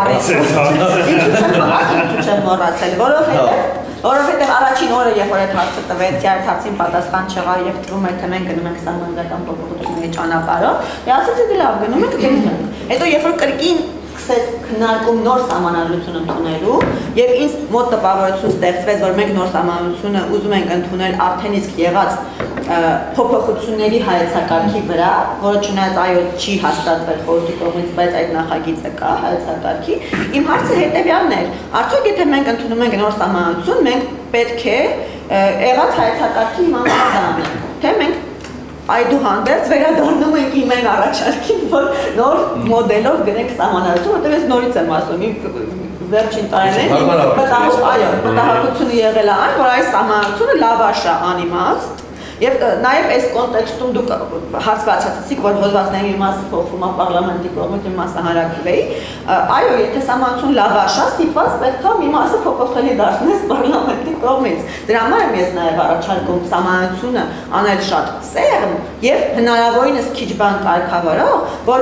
առիթ չեմ մոռացել, որովհետև առաջին օրը երբ որ այդ հարցը տվեցի, այդ հարցին պատասխան չեղա եւ թվում էր թե մենք գնում ենք սահմանադրական փոփոխությունների ճանապարհով, ասացի դե լավ գնում ենք, գնում ենք։ Հետո երբ որ կրկին սկսեց քննարկում նոր սահմանադրություն ընդունելու եւ ինձ մոտ տպավորություն ստեղծվեց, որ մենք նոր սահմանադրությունը ուզում ենք ընդունել արդեն իսկ եղած փոփոխությունների հայեցակարգի վրա, որը չնայած այո չի հաստատվել խորհրդի կողմից, բայց այդ նախագիծը կա հայեցակարգի, իմ հարցը հետեւյալն էր. արդյոք եթե մենք ընդունում ենք նոր սահմանադրություն, մենք պետք է եղած հայեցակարգի իմանալու, թե մենք այդուհանդերձ վերադառնում ենք իմ այն առաջարկին, որ նոր մոդելով գրենք սահմանադրություն, որտեղ ես նորից եմ ասում, վերջին տարիներին մտահոգությունը եղել է այն, որ այս սահմանադրությունը լավաշ է անիմաստ, եւ նաեւ այս կոնտեքստում դուք հարց բացացիք, որ հոդվածների մի մասը փոխվում է պարլամենտի կողմից, մի մասը հանրաքվեի, այո, եթե սահմանադրություն լավաշ է, ստիպված պետք է մի մասը փոփոխելի դարձնես պարլամենտի կողմից։ Դրա համար եմ ես նաեւ առաջարկում սահմանադրությունը անել շատ սերմ եւ հնարավորինս քիչ բան կարգավորող, որ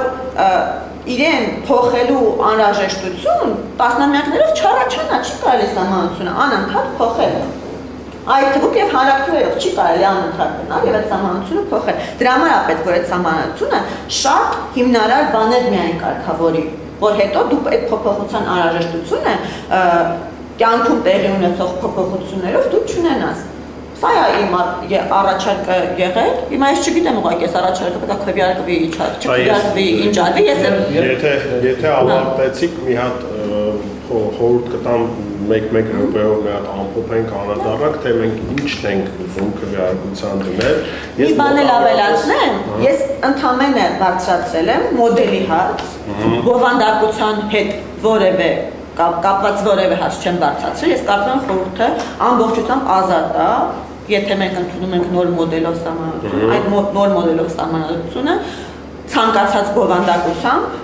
իրեն փոխելու անհրաժեշտություն տասնամյակներով չառաջանա, չի կարելի սահմանադրությունը անընդհատ փոխել։ Այդ թվում եւ հանրաքվեով չի կարելի անընդհատ գնալ եւ այդ սահմանադրությունը փոխել։ Դրա համար է պետք որ այդ սահմանադրությունը շատ հիմնարար բաներ միայն կարգավորի, որ հետո դու այդ փոփոխության անհրաժեշտությունը կյանքում տեղի ունեցող փոփոխություններով դու չունենաս։ Սա է իմ առաջարկը եղել։ Հիմա ես չգիտեմ ուղղակի այս առաջարկը պետք է քվեարկվի, չքվեարկվի, ինչ արվի, եթե ավարտեցիք մի հատ խորհուրդ կտամ մեկ րոպեով մի հատ ամփոփենք անդրադառնանք, թե մենք ինչն ենք ուզում քվեարկության դնել։ Մի բան էլ ավելացնեմ, ես ընդամենը բարձրացրել եմ մոդելի հարց, բովանդակության հետ որևէ կապված որևէ հարց չեմ բարձրացրել, ես կարծում եմ խորհուրդը ամբողջությամբ ազատ է, եթե մենք ընդունում ենք նոր մոդելով սահմանադրություն, այդ նոր մոդելով սահմանադրությունը ցանկացած բովանդակությամբ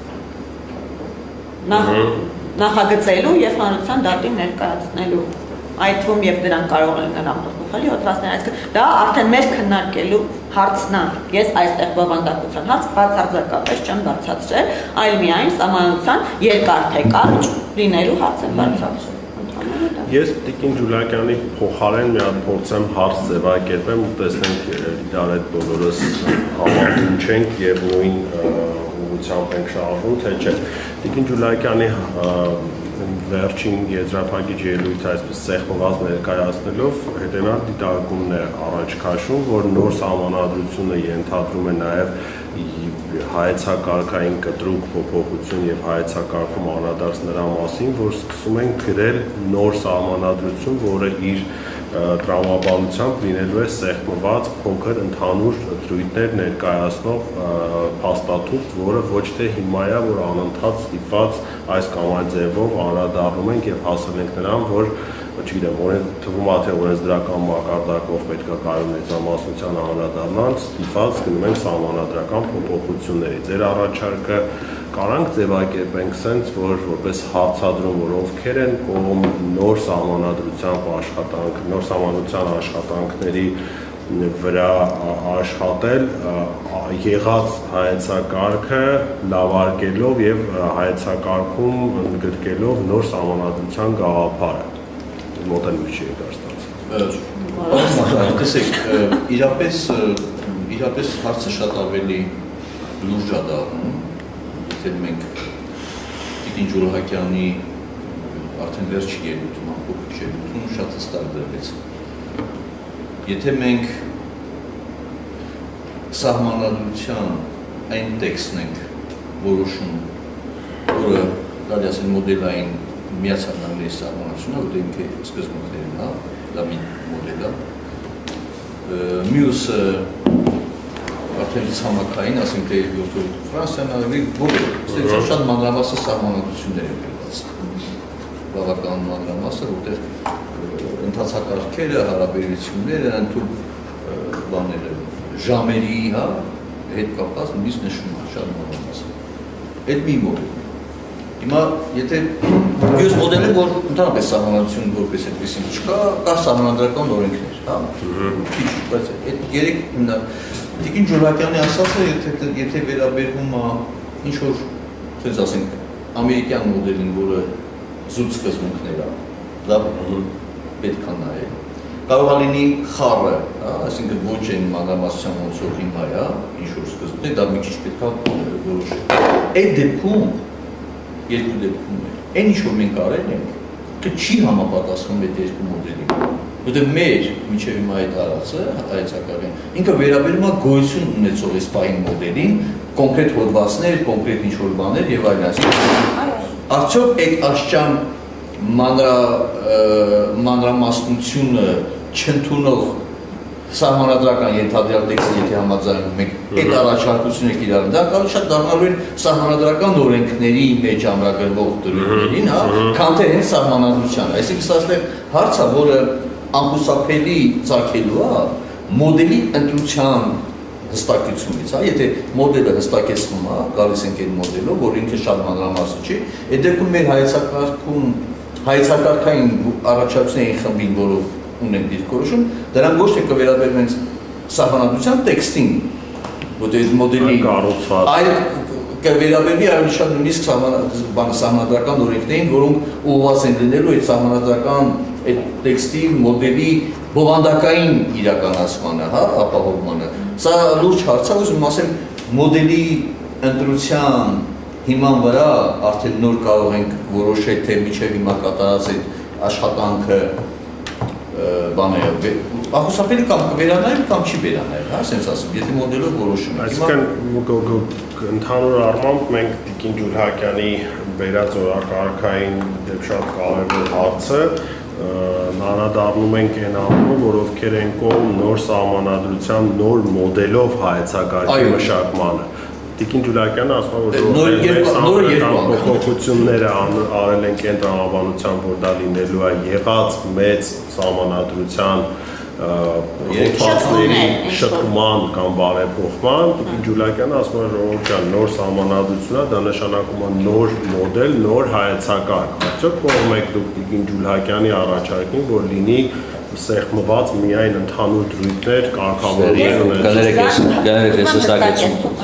նախագծելու եւ հանրության դատին ներկայացնելու, այդ թվում եւ դրան կարող են լինել ամփոփելի հոդվածներ, այսինքն դա արդեն մեր քննարկելու հարցն է։ Ես այստեղ բովանդակության հարց բացարձակապես չեմ բարձրացրել, այլ միայն սահմանադրության երկար թե կարճ լինելու հարց եմ բարձրացրել։ Ես Տիկին Ջուլակյանի փոխարեն մի հատ փորձեմ հարց ձևակերպեմ ու տեսնենք իրար այդ բոլորս համաձայն չենք եւ նույն ուղղությամբ ենք շարժվում, թե չէ։ Տիկին Ջուլակյանի վերջին եզրափակիչ ելույթը այսպես սեղմված ներկայացնելով հետևյալ դիտարկումն է առաջ քաշում, որ նոր սահմանադրությունը ենթադրում է նաև հայեցակարգային կտրուկ փոփոխություն եւ հայեցակարգում անդրադարձ նրա մասին, որ սկսում են գրել նոր սահմանադրություն, որը իր տրամաբանությամբ լինելու է սեղմված փոքր ընդհանուր դրույթներ ներկայացնող փաստաթուղթ, որը ոչ թե հիմա է, որ անընդհատ ստիպված այս կամ այն ձևով անդրադառնում ենք եւ հասել ենք նրան, որ չգիտեմ, թվում է թե օրենսդրական մակարդակով պետք է կայուն մեծամասնության անդրադառնալ, ստիպված գնում ենք սահմանադրական փոփոխությունների։ Ձեր առաջարկը կարանք ձևակերպենք սենց, որ որպես հարցադրում, որ ովքեր են կողմ նոր սահմանադրությամբ աշխատանք, նոր սահմանադրության աշխատանքների վրա աշխատել, եղած հայեցակարգը լավարկելով եւ հայեցակարգում ընդգրկելով նոր սահմանադրության գաղափարը։ Մոտենում չի եկար ստացած։ Տեսեք, իրապես հարցը շատ ավելի լուրջ է դառնում, եթե մենք Տիկին Ջուլակյանի արդեն վերջի ելույթում, ամփոփիչ ելույթում շատ հստակ դրվեց։ Եթե մենք սահմանադրության այն տեքստն ենք որոշում, որը կարելի ասել մոդելային Միացյալ Նահանգների սահմանադրությունը, որը ինքը սկզբունքներն է, դա մի մոդել է։ Մյուսը արդեն ցամաքային, ասենք թե Ֆրանսիան ավելի բոլոր շատ մանրամասը սահմանադրություններ են գրված։ Բավական մանրամասը, որտեղ ընթացակարգերը, հարաբերությունները, ընդհանուր բաները, ժամերի հետ կապված նույնիսկ նշվում է։ շատ նորմալ։ Այդ մի մոդել։ Հիմա եթե մյուս մոդելը որ ընդհանրապես սահմանադրություն որպես այդպեսին չկա, կա սահմանադրական օրենքներ, հա։ Քիչ, բայց այդ երեք Տիկին Ջուրակյանի ասածը եթե վերաբերվում է ինչ որ ցույց ասենք ամերիկյան մոդելին, որը զուտ սկզբունքներ է, դա պետք է նայել։ Կարող է լինի խառը, այսինքն ոչ այն մանրամասնության ոնց որ հիմա է, ինչ որ սկզբունքներ, դա մի քիչ պետք է որոշել։ Այդ դեպքում երկու դեպքում է։ Այն ինչ որ մենք արել ենք, դա չի համապատասխանում այդ երկու մոդելին։ Որտեղ մեր միջև հիմա այդ արածը, հայեցակարգին, ինքը վերաբերում է գոյություն ունեցող այս պահին մոդելին, կոնկրետ հոդվածներ, կոնկրետ ինչ որ բաներ եւ այլն։ Արդյոք այդ աշճան մանրամասնությունը չընդունող սահմանադրական ենթադրյալ տեքստը եթե համաձայնում ենք այդ առաջարկությունը իրար դա կարող շատ դառնալու են սահմանադրական օրենքների մեջ ամրագրվող դրույթներին, հա, քան թե հենց սահմանադրության։ Այսինքն սա այստեղ հարց է, որը անխուսափելի ծագելու է մոդելի ընտրության հստակությունից, հա, եթե մոդելը հստակեցվում է, գալիս ենք այդ մոդելով, որ ինքը շատ մանրամասն չի, այդ դեպքում մեր հայեցակարգային առաջարկությունների խմբին, որով ունենք դիրքորոշում, դրանք ոչ թե կվերաբերվեն սահմանադրության տեքստին, որտեղ այդ մոդելի այլ կվերաբերվի ավելի շատ նույնիսկ սահմանադրական օրենքներին, որոնք ուղղված են լինելու այդ սահմանադրական այդ տեքստի մոդելի բովանդակային իրականացմանը, հա, ապահովմանը։ Սա լուրջ հարց է, ուզում ասեմ, մոդելի ընտրության հիման վրա արդեն նոր կարող ենք որոշել, թե միջև հիմա կատարած այդ աշխատանքը բաները ախուսափելի կամ կվերանայել կամ չի վերանայել, հա, ասենց ասեմ, եթե մոդելով որոշում ենք։ Այսինքն ընդհանուր առմամբ մենք Տիկին Ջուրհակյանի բերած օրակարգային դեպ շատ կարևոր հարցը անդրադառնում ենք այն ամենին, որ ովքեր են կողմ նոր սահմանադրության նոր մոդելով հայեցակարգի մշակմանը։ Տիկին Ջուրակյանը ասում է, որ փոփոխությունները արել են կենտրոնաբանության, որ դա լինելու է եղած մեծ սահմանադրության հոդվածների շտկման կամ բարեփոխման, Տիկին Ջուրակյանը ասում է, ժողովուրդ ջան, նոր սահմանադրություն է, դա նշանակում է նոր մոդել, նոր հայեցակարգ։ Արդյոք կողմ եք դուք Տիկին Ջուրակյանի առաջարկին, որ լինի սեղմված միայն ընդհանուր դրույթներ, կարգավորումներ ունեցող։ Կներեք ես հստակեցում։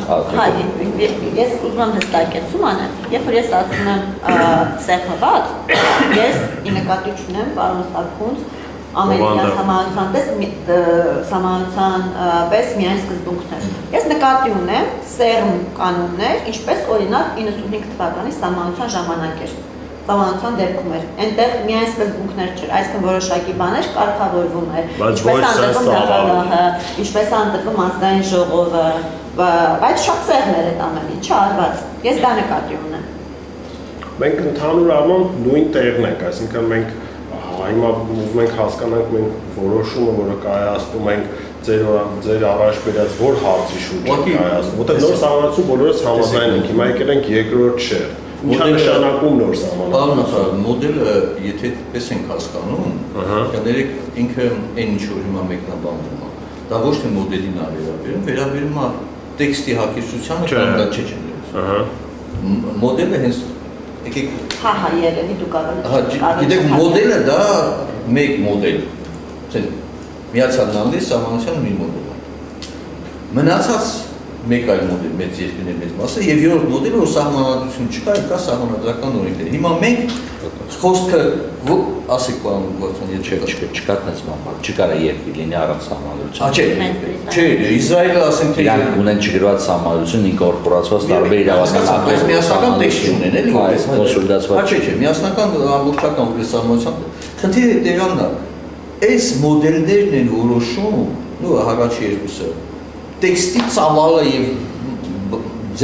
Ես ուզում եմ հստակեցում անեմ, երբ որ ես ասում եմ սեղմված, ես ի նկատի չունեմ պարոն Ստակունց ամերիկյան սահմանադրության պես միայն սկզբունքներ։ Ես նկատի ունեմ սեղմ կանոններ, ինչպես օրինակ 95 թվականի սահմանադրության ժամանակ էր։ Սահմանադրության դեպքում էր։ Այնտեղ միայն սկզբունքներ չէր, այսինքն որոշակի բաներ կարգավորվում էր։ Ինչպես անդրվում նախագահը, ինչպես անդրվում ազգային ժողովը, բայց շատ սեղմ էր այդ ամեն ինչը արված։ Ես դա նկատի ունեմ։ Մենք ընդհանուր առմամբ նույն տեղն ենք, այսինքն մենք հիմա ուզում ենք հասկանանք մենք որոշումը, որը կայացնում ենք ձեր առաջ բերած որ հարցի շուրջ ենք կայացնում, որտեղ նոր սահմանադրություն բոլորս համաձայն ենք, հիմա եկել ենք երկրորդ շերտ։ Ինչ է նշանակում նոր սահմանադրություն։ Մոդելը, եթե այդպես ենք հասկանում, կներեք ինքը այն ինչ որ հիմա մեկնաբանվում է, դա ոչ թե մոդելին է վերաբերում է տեքստի հակիրճությանը կամ դա չէ։ Մոդելը հենց Հա, երևի դուք ավելի։ Գիտեք, մոդելը դա մեկ մոդել։ Միացյալ Նահանգների սահմանադրության մի մոդել է։ Մնացած մեկ այլ մոդել, մեծ երկրների մեծ մասը եւ երրորդ մոդելը, որ սահմանադրություն չկա, կա սահմանադրական օրենքներ։ Հիմա մենք խոսքը ասեք պարոն Գորցյան, չկատնես բան, չկարա երկիր լինի առանց սահմանադրության։ Չէ, Իսրայելը ասենք թե իրանք ունեն չգրված սահմանադրություն ինկորպորացված տարբեր իրավական ակտներ, միասնական տեքստ ունեն, էլի, կոնսոլիդացված։ Չէ, միասնական ամբողջական սահմանադրության։ Խնդիրը դրանն է։ Այս մոդելներն են որոշում, նո հաղաչի երկուսը, տեքստի ծավալը եւ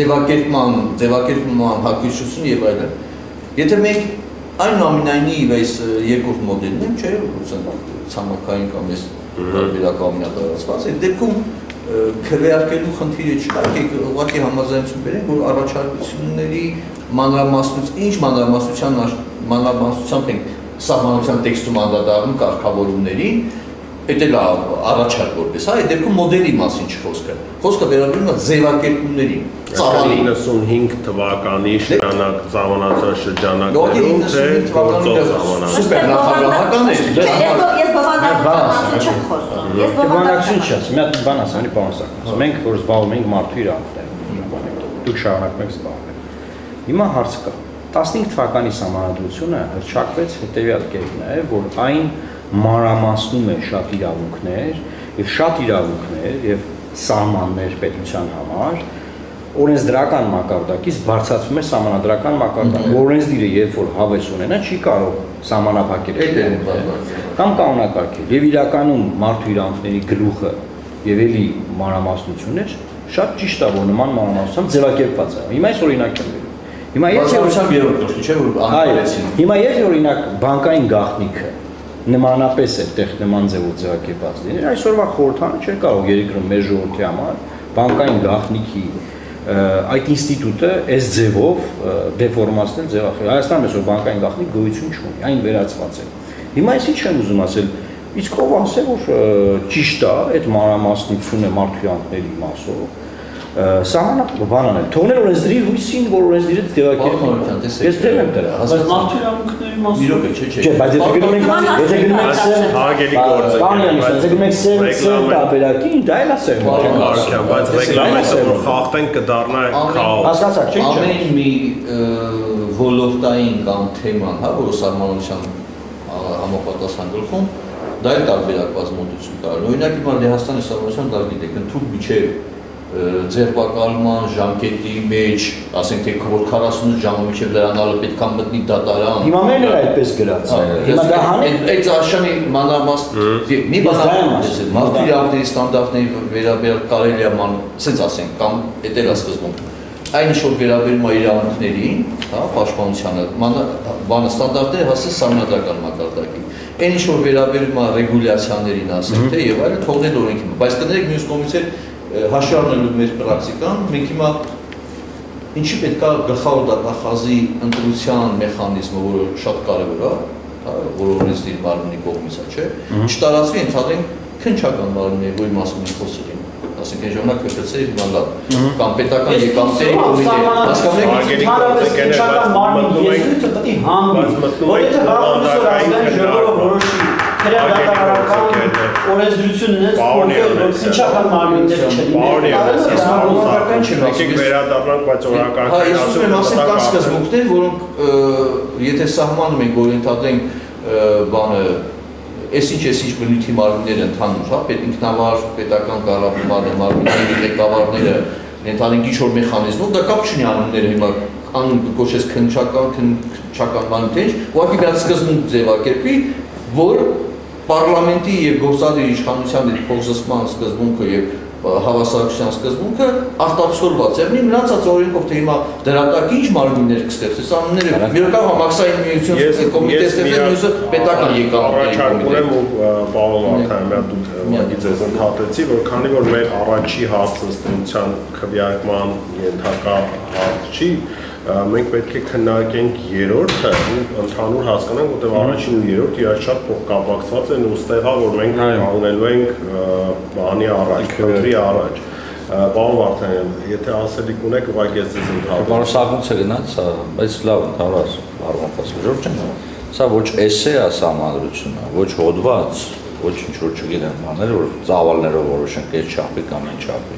ձևակերպման հակիրճություն եւ այլն։ Եթե մենք այնուամենայնիվ այս երկրորդ մոդելն են, չէ, ցամաքային կամ այս վերականգնյա տարածված, այդ դեպքում քվեարկելու խնդիրը չկա, եկեք ուղղակի համաձայնություն բերենք, որ առաջարկությունների մանրամասնություն, ինչ մանրամասնությամբ ենք սահմանադրության տեքստում անդրադառնում կարգավորումներին, Դա է առաջարկ որպես, այդ դեպքում մոդելի մասին չխոսքը։ Խոսքը վերաբերում է ձևակերպումներին, ծավալին։ 95 թվականի շրջանակ ծավալացած շրջանակներում թե գործող ժամանակ։ Սուպեր նախագահական է։ Ես բովանդակություն չեմ խոսում։ Ես բովանդակություն չեմ, մի հատ բան ասեմ, պարոն Սարգսյան։ Մենք որ զբաղվում ենք մարդու իրավունքներով, դուք շարունակում եք զբաղվել։ Հիմա հարց կա։ 15 թվականի սահմանադրությունը հռչակվեց հետևյալ կերպով, որ այն մանրամասնում է շատ իրավունքներ եւ սահմաններ պետության համար, օրենսդրական մակարդակից բարձրացվում է սահմանադրական մակարդակ։ Օրենսդիրը երբ որ հավես ունենա, չի կարող սահմանափակել կամ կանոնակարգել։ Եվ իրականում մարդու իրավունքների գլուխը եւ էլի մանրամասնություններ շատ ճիշտ է, որ նման մանրամասնությամբ ձևակերպված է։ Հիմա այս օրինակ եմ բերում։ Հիմա եթե օրինակ բանկային գաղտնիքը նմանապես է տեղ նման ձևով ձևակերպված լիներ, այսօրվա խորհրդանը չէր կարող երկրում մեր ժողովրդի համար բանկային գաղտնիքի այդ ինստիտուտը այս ձևով դեֆորմացնել ձևախել։ Հայաստանում այսօր բանկային գաղտնիք գոյություն չունի, այն վերացված է։ Հիմա ես ինչ եմ ուզում ասել, իսկ ով ասել, որ ճիշտ է այդ մանրամասնությունը մարդու իրավունքների մասով սահմանափակ բան անել, թողնել օրենսդրի հույսին, որ օրենսդիրը ձևակերպել։ Ես դեմ եմ դրա։ Բայց մարդու իրավունքների մասով։ Մի րոպե, չէ։ Չէ, բայց եթե գնում ենք հարգելի գործ տարբերակի, դա էլ ասեմ։ Բայց ռեգլամենտը որ խախտեն կդառնա քաոս։ Հասկացաք, չէ՞։ Ամեն մի ոլորտային կամ թեման, հա, որ սահմանության համապատասխան գլխում դա էլ տարբերակված մոտություն կար։ Օրինակ հիմա Լեհաստանի սահմանության դա գիտեք, ընդհանուր միջև ձերբակալման ժամկետի մեջ, ասենք թե որ 48 ժամը միջև լրանալը պետք է մտնի դատարան։ Հիմա մերն էլ այդպես գրած։ Հիմա դա հանել այդ արշանի մանրամասն մի բան մարդու իրավունքների ստանդարտների վերաբերյալ կարելի է ասենց ասենք կամ դա էլ է սկզբում։ Այն ինչ որ վերաբերում է իրավունքներին, հա, պաշտպանությանը, բանը ստանդարտները հասած սահմանադրական մակարդակի։ Այն ինչ որ վերաբերում է ռեգուլյացիաներին, ասենք թե եւ այլն թողնել օրենքի։ Բայց կներեք մյուս կողմից էլ հաշվի առնելու մեր պրակտիկան, մենք հիմա ինչի պետք է գլխավոր դատախազի ընտրության մեխանիզմը, որը շատ կարևոր է, որ օրենսդիր մարմնի կողմից է, չէ՞, չտարածվի ընդհանրեն քննչական մարմինների, որի մասին մենք խոսել ենք, ասենք այն ժամանակ ԿՊՑ-ի հիմա լավ, կամ պետական եկամտերի կոմիտե, օրենսդրությունն քննչական մարմինները եկեք վերադառնանք, բայց օրակարգ ասում եմ, ասենք կան սկզբունքներ, որոնք եթե սահմանում ենք, որ ընդհանրենք բանը այսինչ բնույթի մարմինները ընդհանուր, հա, ինքնավար պետական կառավարման մարմինների ղեկավարները ընդհանրենք ինչ-որ մեխանիզմով, դա կապ չունի անունները հիմա անուն կոչես քննչական բան, ուղղակի դա սկզբունք ձևակերպի, որ Պարլամենտի եւ գործադիր իշխանության փոխզսման սկզբունքը եւ հավասարության սկզբունքը արտացոլված է։ Մնացած օրենքով թե հիմա դրատակի ինչ մարմիններ կստեղծես, անունները միրոկավ համակսային միություն կոմիտե ստեղծել, մյուսը պետական եկամուտների կոմիտե։ Ուրեմն պարոն Վարդանյան, դուք ուղղակի ձեզ ընդհատեցի, որ քանի որ մեր առաջի հարցը ըստ քվեարկման ենթակա հարց չի, մենք պետք է քննարկենք երրորդը ու ընդհանուր հասկանանք, որտեղ առաջին ու երրորդը իրար շատ փոխկապակցված են ու ստեղա, որ մենք կանգնելու ենք բանի առաջ, քննի առաջ։ Պարոն Վարդանյան, եթե ասելիք ունեք, ուղղակի ես ձեզ ընդհատեմ։ Պարոն Սարգսյանը գնաց, բայց լավ ընդհանրած առողջացած Ժորժ ջան։ Սա ոչ էսե է սահմանադրությունը, ոչ հոդված, ոչ ինչ որ չգիտեմ բաներ, որ ծավալներով որոշենք այս չափի կամ այն չափի։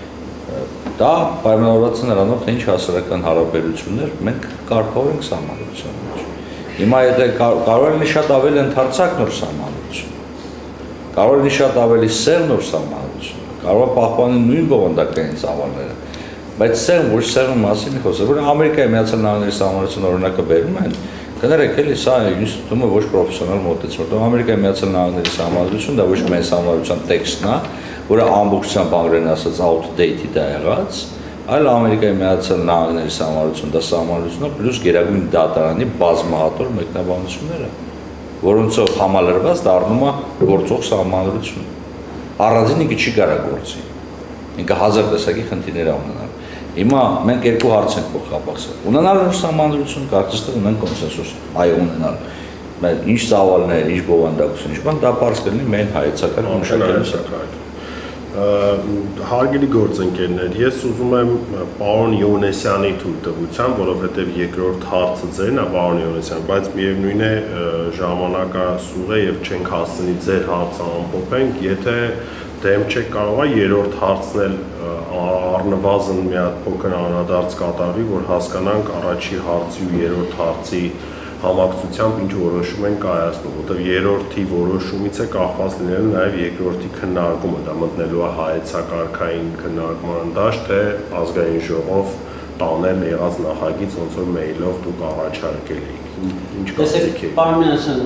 Դա պայմանավորված է նրանով, թե ինչ հասարակական հարաբերություններ մենք կարգավորենք սահմանադրության մեջ։ Հիմա եթե կարող է լինի շատ ավելի ընդարձակ նոր սահմանադրություն, կարող է լինի շատ ավելի սեր նոր սահմանադրություն, կարող է պահպանել նույն բովանդակային ծավալները, բայց սերն ոչ սերն մասին խոսել, որ Ամերիկայի Միացյալ Նահանգների սահմանադրության օրինակը բերում են, կներեք էլի սա ինստիտուտը ոչ պրոֆեսիոնալ մոտեցում, որտեղ Ամերիկայի Միացյալ Նահանգների սահմանադրություն դա ոչ միայն սահմանադրության տեքստն է, որը ամբողջությամբ անգլերեն ասած outdated է եղած, այլ Ամերիկայի Միացյալ Նահանգների սահմանադրություն, դա սահմանադրությունն է, պլյուս Գերագույն դատարանի բազմահատոր մեկնաբանությունները, որոնցով համալրված դառնում է գործող սահմանադրություն։ Առանձին ինքը չի կարա գործի։ Ինքը հազար տեսակի խնդիրներ է ունենալ։ Հիմա մենք երկու հարց ենք փոխկապակցել։ Ունենալ նոր սահմանադրություն, կարծես թե ունեն կոնսենսուս, այո ունենալ։ Ինչ ծավալներ, ինչ բովանդակություն, ինչ բան, դա բարձ կլինի մեր հայեցական մշակույթի։ Հարգելի գործընկերներ, ես ուզում եմ պարոն Յովնեսյանի թույլտվությամբ, որովհետև երկրորդ հարցը ձերն է, պարոն Յովնեսյան, բայց միևնույն է ժամանակը սուղ է եւ չենք հասցնի ձեր հարցը ամփոփենք, եթե դեմ չեք կարողա երրորդ հարցն էլ առնվազն մի հատ փոքր անդրադարձ կատարվի, որ հասկանանք առաջի հարցի ու երրորդ հարցի համակցությամբ ինչ որոշում են կայացնում, որտեղ երրորդի որոշումից է կախված լինելու նաև երկրորդի քննարկումը, դա մտնելու է հայեցակարգային քննարկման դաշտ, թե ազգային ժողով տանել եղած նախագիծ ոնց որ մեյլով դուք առաջարկել եք։ Ինչ կարծիք եք։ Պարոն Մինասյան,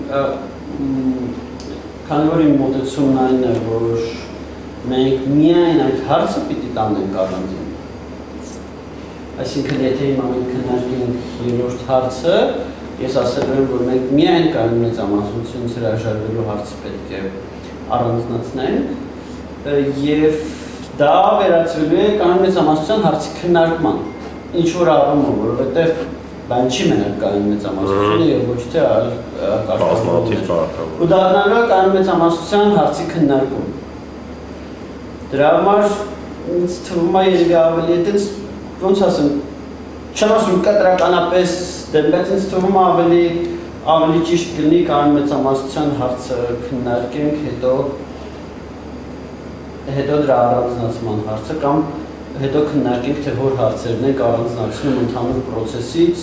քանի որ իմ մոտեցումն այն է, որ մենք միայն այդ հարցը պիտի տանենք առանձին։ Այսինքն եթե հիմա մենք քննարկենք երրորդ հարցը, ես ասել եմ, որ մենք միայն կանոնի մեծամասնությունից հրաժարվելու հարցը պետք է առանձնացնենք եւ դա վերածվելու է կանոնի մեծամասնության հարցի քննարկման։ Ինչ որ առումով, որովհետեւ բան չի մենակ կանոնի մեծամասնությունը եւ ոչ թե բազմաթիվ կարգավորում։ Ու դառնալու է կանոնի մեծամասնության հարցի քննարկում։ Դրա համար ինձ թվում է երևի ավելի այդպես ոնց ասեմ, չեմ ասում կտրականապես դեպի ինձ թվում է ավելի ճիշտ կլինի կանոնի մեծամասնության հարցը քննարկենք, հետո դրա առանձնացման հարցը կամ հետո քննարկենք թե որ հարցերն ենք առանձնացնում ընդհանուր process-ից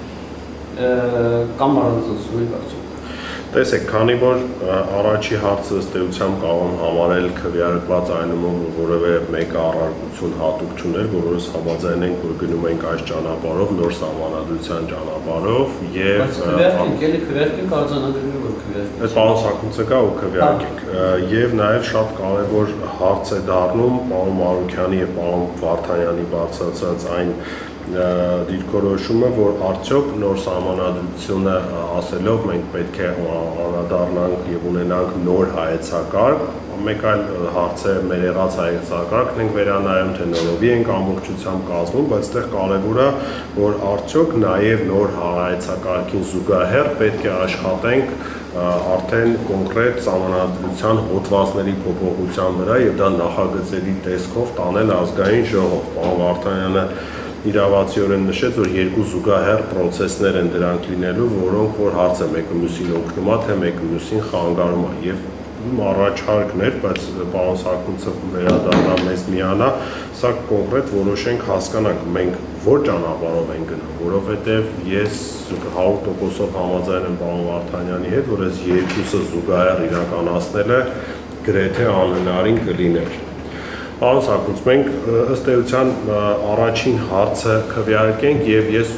կամ առանձնացում ենք արդյոք։ Տեսեք, քանի որ առաջի հարցը ըստ էության կարող եմ համարել քվեարկված այնումով, որ որևէ մեկը առարկություն հատուկ չուներ, որոնց համաձայն ենք, որ գնում ենք այս ճանապարհով, նոր սահմանադրության ճանապարհով եւ քվեարկենք արձանագրելու որ քվեարկենք։ Այդ պարոն Սաքունցը կա ու քվեարկենք։ Եվ նաեւ շատ կարեւոր հարց է դառնում պարոն Մարուքյանի եւ պարոն Վարդանյանի բարձրացած այն դիրքորոշումը, որ արդյոք նոր սահմանադրությունը ասելով մենք պետք է անդրադառնանք եւ ունենանք նոր հայեցակարգ, մեկ այլ հարց է մեր եղած հայեցակարգն ենք վերանայում, թե նորովի ենք ամբողջությամբ կազմում, բայց այդտեղ կարեւորը որ արդյոք նաեւ նոր հայեցակարգին զուգահեռ պետք է աշխատենք արդեն կոնկրետ սահմանադրության հոդվածների փոփոխության վրա եւ դա նախագծերի տեսքով տանել ազգային ժողով։ Պարոն Վարդանյանը իրավացիորեն նշեց, որ երկու զուգահեռ process-ներ են դրանք լինելու, որոնք որ հարցը մեկը մյուսին օգնում է, թե մեկը մյուսին խանգարում է։ Եվ իմ առաջարկն էր, բայց պարոն Սաքունցը վերադառնա մեզ միանա, սա կոնկրետ որոշենք հասկանանք մենք որ ճանապարհով ենք գնում, որովհետև ես 100%-ով համաձայն եմ պարոն Վարդանյանի հետ, որ այս երկուսը զուգահեռ իրականացնելը գրեթե անհնարին կլիներ։ Պարոն Սաքունց, մենք ըստ էության առաջին հարցը քվեարկենք եւ ես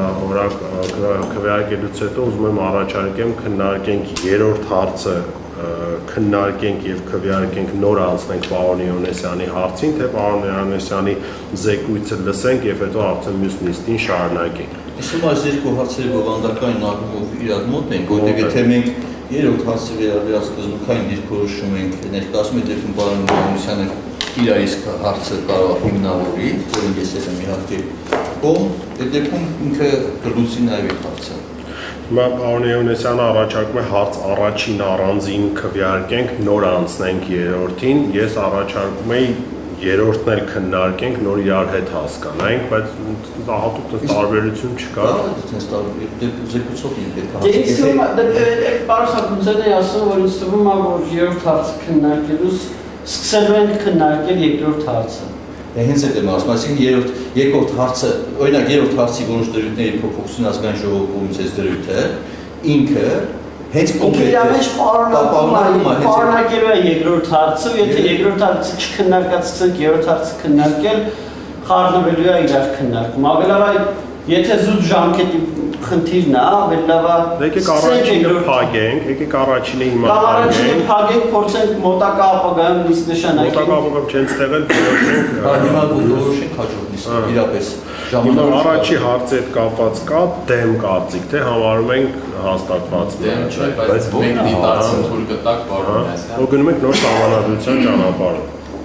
քվեարկելուց հետո ուզում եմ առաջարկեմ քննարկենք երրորդ հարցը քննարկենք եւ քվեարկենք նոր անցնենք պարոն Յովնեսյանի հարցին, թե պարոն Յովնեսյանի զեկույցը լսենք եւ հետո արդեն մյուս նիստին շարունակենք։ Իսկ այս երկու հարցերի բովանդակային առումով իրար մոտ են, որտեղ եթե մենք երրորդ հարցի վերահսկզբունքային դիրքորոշում ենք ներկայացնում, դեպքում պարոն Յովնեսյանը իր իսկ հարցը կարող է հիմնավորի, որին ես եմ իհարկե կողմ, այդ դեպքում ինքը կլուծի նաև այդ հարցը։ Հիմա պարոն Յովնեսյանը առաջարկում է հարց առաջին առանձին քվեարկենք, նոր անցնենք երրորդին, ես առաջարկում եի երրորդն էլ քննարկենք, նոր իրար հետ հասկանանք, բայց հատուկ տարբերություն չկա։ Զեկուցող պետք է Ինձ թվում է, պարոն Սաքունցյանն է ասում, որ ինձ թվում է, որ երրորդ հարցը քննարկելուց սկսելու ենք քննարկել երկրորդ հարցը։ Հենց այդ եմ ասում, այսինքն երկրորդ հարցը, օրինակ երրորդ հարցի որոշ դրույթների փոփոխություն ազգային ժողովի կողմից այս դրույթը ինքը հենց կոնկրետ պարունակելու է երկրորդ հարցը, եթե երկրորդ հարցը չքննարկած սկսենք երրորդ հարցը քննարկել, խառնվելու է իրար քննարկում։ Ավելավայ եթե զուտ ժամկետի խնդիրն է, ավելի լավ է։ Եկեք առաջինը փակենք, եկեք առաջինը հիմա առաջինը փակենք, փորձենք մոտակա ապագայում նիստ նշանակել։ Մոտակա ապագայում չեն ստեղել, որոշենք։ Հիմա որոշենք հաջորդ նիստը, իրապես։ Առաջի հարցի հետ կապված կա դեմ կարծիք, թե համարում ենք հաստատված։ Դեմ չէ, բայց մենք դիտացին թույլ կտակ պարոն Մինասյան։ Ու գնում ենք նոր սահմանադրության ճանապարհով։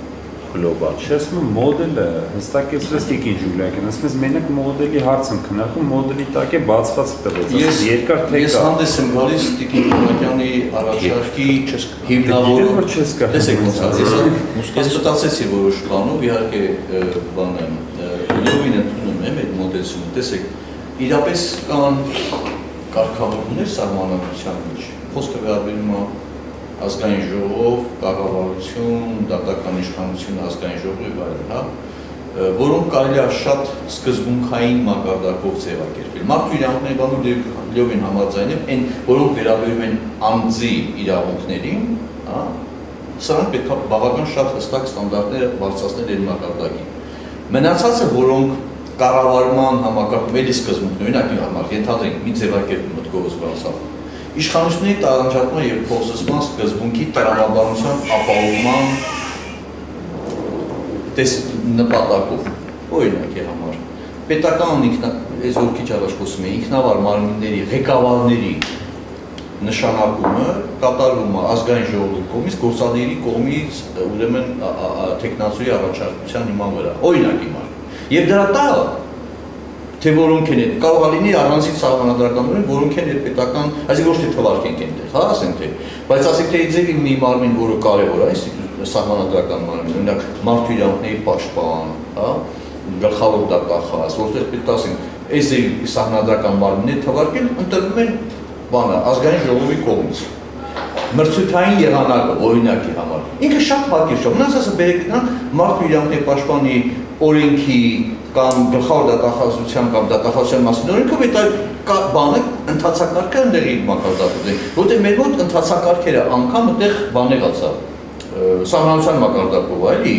գլոբալ։ Չես մոդելը հստակեցրեց Տիկին Ջուլիակին, ասես մենակ մոդելի հարց եմ քննարկում, մոդելի տակ է բացված տվեց, երկար թե կա։ Ես հանդես եմ գալիս Տիկին Ջուլիակյանի առաջարկի հիմնավորում, տեսեք ոնց է, ես մտածեցի որոշ բանով, իհարկե բանը լիովին ընդունում եմ այդ մոդելությունը, տեսեք, իրապես կան կարգավորումներ սահմանադրության մեջ, խոսքը վերաբերում է ազգային ժողով, կառավարություն, դատական իշխանություն, ազգային ժողով եւ այլն, հա, որոնք կարելի է շատ սկզբունքային մակարդակով ձևակերպել։ Մարդու իրավունքների բանով լիովին համաձայն եմ, այն որոնք վերաբերում են անձի իրավունքներին, հա, սրանք պետք է բավական շատ հստակ ստանդարտներ բարձրացնել այդ մակարդակին։ Մնացածը, որոնք կառավարման համակարգում էլի սկզբունքներ, օրինակ համար ենթադրենք մի ձևակերպում մտքով զբաղեցավ։ Իշխանությունների տարանջատման և փոխզսման սկզբունքի տրամաբանության ապահովման նպատակով, օրինակի համար, պետական այս որ քիչ առաջ խոսում է, ինքնավար մարմինների ղեկավարների նշանակումը կատարվում է ազգային ժողովի կողմից, գործադիրի կողմից ուրեմն թեկնածուի առաջարկության հիման վրա, օրինակի համար, և դրա տաղը թե որոնք են, կարող է լինի առանձին սահմանադրականորեն, որոնք են պետական, այսինքն ոչ թե թվարկենք այնտեղ, հա, ասենք թե, բայց ասենք թե ձևի մի մարմին, որը կարևոր է, սահմանադրական մարմին, օրինակ մարդու իրավունքների պաշտպան, հա, գլխավոր դատախազ, որտեղ պետք է ասենք, այս ձևի սահմանադրական մարմինները թվարկել, ընտրվում են բանը, ազգային ժողովի կողմից։ Մրցույթային եղանակը, օրինակի համար։ Ինքը շատ հակիր չէ, մնաց ասը բերեք նրան մարդու իրավունքների պաշտպանի օրենքի կամ գլխավոր դատախազության կամ դատախազության մասին օրենքով այդ բանը ընթացակարգը ընդեղ իր մակարդակով է, որտեղ մեր մոտ ընթացակարգերը անգամ այդտեղ բաներ ացա, սահմանության մակարդակով, էլի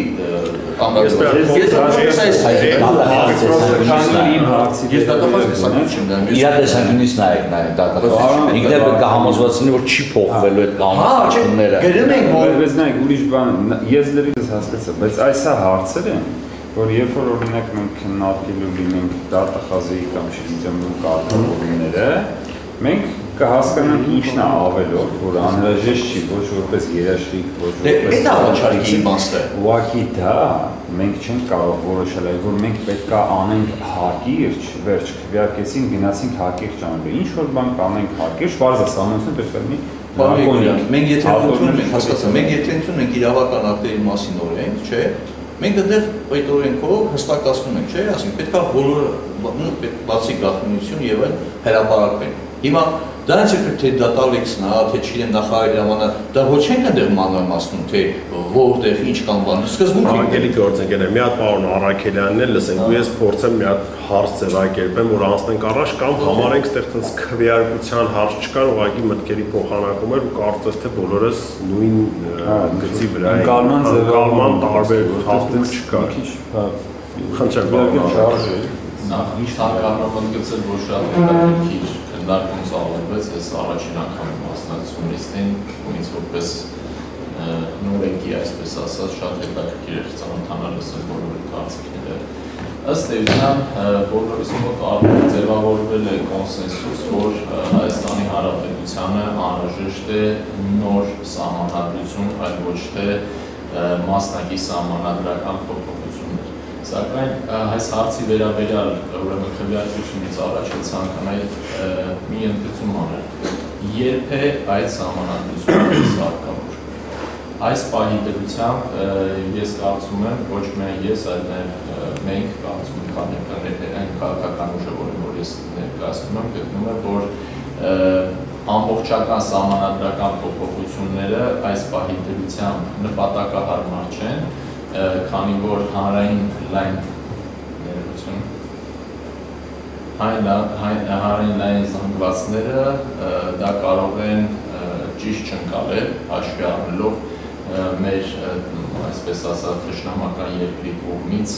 իրատեսակնից նայեք դատախազությունը, ինքներ պետք է համոզվածնի, որ չի փոխվելու այդ կանոնները։ Գրում ենք, բայց նայեք ուրիշ բան, ես լրիվս հասկացա, բայց այս է հարցեր են, որ երբ որ օրինակ մենք քննարկելու լինենք դատախազի կամ շրջանում կարգավորումները, մենք կհասկանանք ինչն է ավելորդ, որ անհրաժեշտ չի, ոչ որպես երաշխիք, ոչ որպես Դա առաջարկի իմաստը։ Ուղղակի դա մենք չենք կարող որոշել, այլ որ մենք պետք է անենք հակիրճ, վերջ քվեարկեցինք, գնացինք հակիրճ անելու։ Ինչ որ բան կանենք հակիրճ, բարձր է սահմանությունը պետք է լինի դրակոնիկ։ Մենք եթե ընդունում ենք, հասկացա, մենք եթե ընդունում ենք իրավական ակտերի մասին օրենք, չէ՞, մենք այդտեղ այդ օրենքով հստակացնում ենք, չէ՞, ասենք պետք է բոլոր բացի գաղտնիություն եւ այլ հրապարակվեն։ Հիմա դրանից է թե դատալեքսն է, թե չգիտեմ նախարարի հրամանը, դա ոչ ենք այնտեղ մանրամասնում, թե որտեղ ինչ կան բան, սկզբունքը։ Անգելի գործընկերներ, մի հատ պարոն Արաքելյանն էլ լսենք, ու ես փորձեմ մի հատ հարց ձևակերպեմ, որ անցնենք առաջ կամ համարենք այդտեղ ցած քվեարկության հարց չկար, ուղղակի մտքերի փոխանակում էր ու կարծես թե բոլորս նույն գծի վրա են։ Կալման տարբեր հաղթում չկար։ Խնդրեմ, պարոն նախ ինչ հակառակ ընդգծել, որ շատ հետաքրքիր քննարկում ծավալվեց, ես առաջին անգամ մասնակցում լիստին, ինձ որպես նորեկի, այսպես ասած, շատ հետաքրքիր էր ծանոթանալ լսել բոլոր կարծիքները։ Ըստ էության բոլորիս մոտ ձևավորվել է կոնսենսուս, որ Հայաստանի Հանրապետությանը անհրաժեշտ է նոր սահմանադրություն, այլ ոչ թե մասնակի սահմանադրական փոփոխություններ։ Սակայն այս հարցի վերաբերյալ ուրեմն քվեարկությունից առաջ ցանկանայի մի ընդգծում անել։ Երբ է այդ սահմանադրությունը սահմանավոր։ Այս պահի դրությամբ ես կարծում եմ, ոչ միայն ես, այլ նաև մենք կարծում ենք այն քաղաքական ուժը, որ ես ներկայացնում եմ, գտնում եմ, որ ամբողջական սահմանադրական փոփոխությունները այս պահի դրությամբ նպատակահարմար չեն, քանի որ հանրային լայն զանգվածները դա կարող են ճիշտ չընկալել, հաշվի առնելով մեր, այսպես ասած, թշնամական երկրի կողմից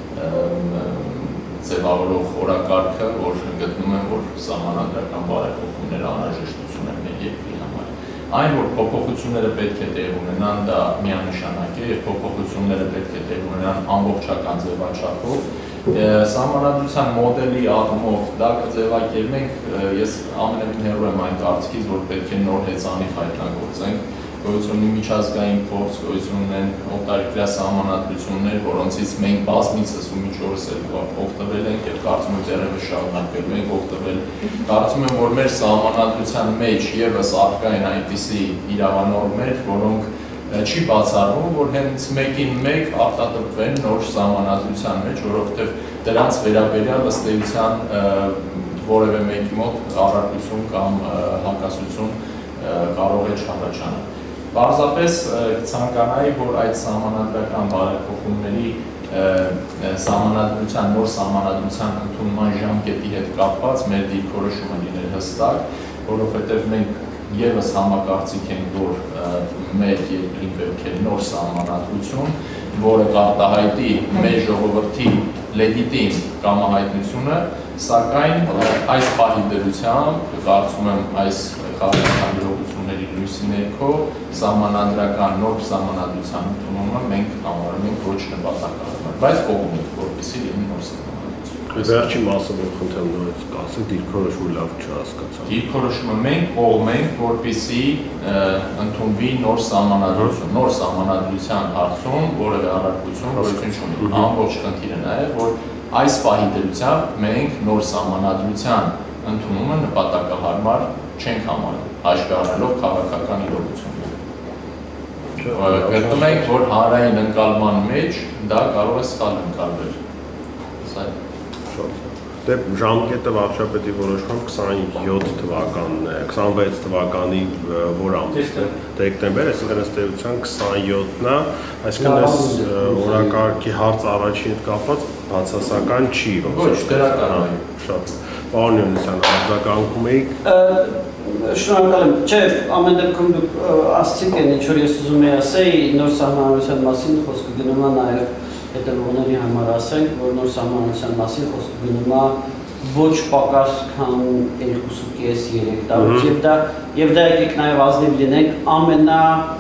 ձևավորող օրակարգը, որ գտնում են, որ սահմանադրական բարեփոխումները անհրաժեշտություն են մեր երկրի համար։ Այն, որ փոփոխությունները պետք է տեղի ունենան, դա միանշանակ է, եւ փոփոխությունները պետք է տեղի ունենան ամբողջական ձևաչափով։ Սահմանադրության մոդելի առումով դա կձևակերպենք, ես ամենևին հեռու եմ այն կարծիքից, որ պետք է նոր հեծանիվ հայտնագործենք, գոյություն ունի միջազգային փորձ, գոյություն ունեն օտարերկրյա սահմանադրություններ, որոնցից մենք բազմիցս ու միջորս օգտվել ենք եւ կարծում եմ դեռևս շարունակելու ենք օգտվել։ Կարծում եմ, որ մեր սահմանադրության մեջ եւս առկա են այնպիսի իրավանորմեր, որոնք չի բացառվում, որ հենց մեկին մեկ արտադրվեն նոր սահմանադրության մեջ, որովհետև դրանց վերաբերյալ ըստ էության որևէ մեկի մոտ առարկություն կամ հակասություն կարող է չառաջանալ։ Պարզապես ցանկանայի, որ այդ սահմանադրական բարեփոխումների սահմանադրության նոր սահմանադրության ընդունման ժամկետի հետ կապված մեր դիրքորոշումը լիներ հստակ, որովհետև մենք եւս համակարծիք ենք, որ մեր երկրին պետք է նոր սահմանադրություն, որը կարտահայտի մեր ժողովրդի լեգիտիմ կամահայտնությունը, սակայն այս պահի դրությամբ կարծում եմ այս քաղաքականությունների լույսի ներքո սահմանադրական նոր սահմանադրության ընդունումը մենք համարում ենք ոչ նպատակահարմար, բայց կողմ ենք, որպեսզի լինի նոր սահմանադրություն։ Վերջի մասը որ խնդրեմ նորից կասեք, դիրքորոշումը լավ չհասկացա։ Դիրքորոշումը մենք կողմ ենք, որպեսզի ընդունվի նոր սահմանադրություն, նոր սահմանադրության հարցում որևէ առարկություն գոյություն չունի։ Ամբողջ խնդիրը նա է, որ այս պահի դրությամբ մենք նոր սահմանադրության ընդունումը նպատակահարմար չենք համարում, հաշվի առնելով քաղաքական իրողությունները։ Գտնում ենք, որ հանրային ընկալման մեջ դա կարող է սխալ ընկալվել։ Դե ժամկետը վարչապետի որոշմամբ 27 թվականն է, 26 թվականի որ ամիսն է, դեկտեմբեր, այսինքն ըստ էության 27-ն է, այսինքն այս օրակարգի հարց առաջին հետ կապված բացասական չի, ոչ դրական է։ Շատ Պարոն Հովհաննիսյան, արձագանքում եք։ Շնորհակալ եմ։ Չէ, ամեն դեպքում դուք ասցիք են, ինչ որ ես ուզում եի ասեի, նոր սահմանադրության մասին խոսքը գնում է նաև հետևողների համար ասենք, որ նոր սահմանադրության մասին խոսքը գնում է ոչ պակաս քան 2.5-3 տարուց եւ դա եկեք նաև ազնիվ լինենք ամենա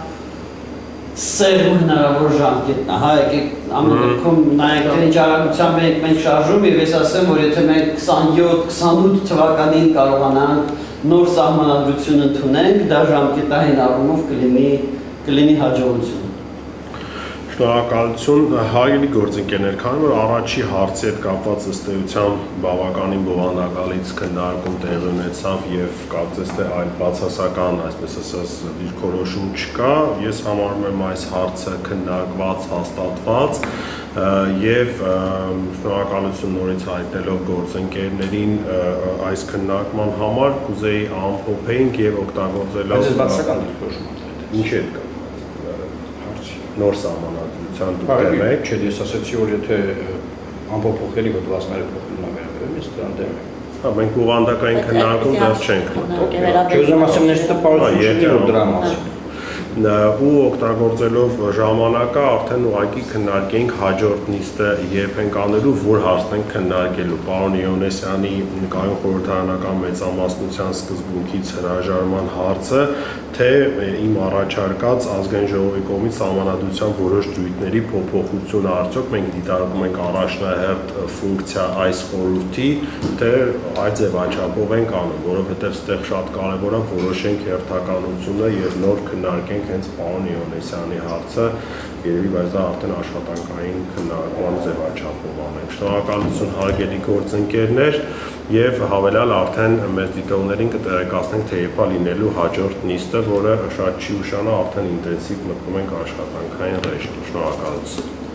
սերու հնարավոր ժամկետն է, հա, եկեք ամեն դեպքում նայեք թե ինչ արագությամբ մենք շարժում եւ ես ասեմ, որ եթե մենք 27-28 թվականին կարողանանք նոր սահմանադրություն ընդունենք, դա ժամկետային առումով կլինի հաջողություն։ Շնորհակալություն, հարգելի գործընկերներ, քանի որ առաջի հարցի հետ կապված ըստ էության բավականին բովանդակալից քննարկում տեղի ունեցավ եւ կարծես թե այլ բացասական, այսպես ասած, դիրքորոշում չկա, ես համարում եմ այս հարցը քննարկված, հաստատված եւ շնորհակալություն նորից հայտնելով գործընկերներին այս քննարկման համար, կուզեի ամփոփեինք եւ օգտագործելով բացասական դիրքորոշում ինչ է կա նոր սահմանադրության դուք եք, չէ, ես ասացի, որ եթե ամփոփողելի հոդվածները փոխելն է վերաբերում, ես դրան դեմ եմ։ Հա, մենք բովանդակային քննարկում դեռ չենք մտնում։ Չուզում ասեմ, ներս տպավորություն չունի որ դրա մասին։ Ու օգտագործելով ժամանակը արդեն ուղղակի քննարկենք հաջորդ նիստը երբ ենք անելու, որ հարցն ենք քննարկելու։ Պարոն Հովհաննիսյանի կայուն խորհրդարանական մեծամասնության սկզբունքից հրաժարման հարցը, թե իմ առաջարկած ազգային ժողովի կողմից սահմանադրության որոշ դույթների փոփոխությունը արդյոք մենք դիտարկում ենք առաջնահերթ ֆունկցիա այս խորհրդի, թե այդ ձևաչափով ենք անում, որովհետև այստեղ շատ կարևոր է որոշենք հերթականությունը եւ նոր քննարկենք հենց պարոն Հովհաննիսյանի հարցը, երևի բայց դա արդեն աշխատանքային քննարկման ձևաչափով անենք։ Շնորհակալություն հարգելի գործընկերներ եւ հավելյալ արդեն մեր դիտողներին կտեղեկացնենք թե երբ է լինելու հաջորդ նիստը, որը շատ չի ուշանա, արդեն ինտենսիվ մտնում ենք աշխատանքային ռեժիմ։ Շնորհակալություն։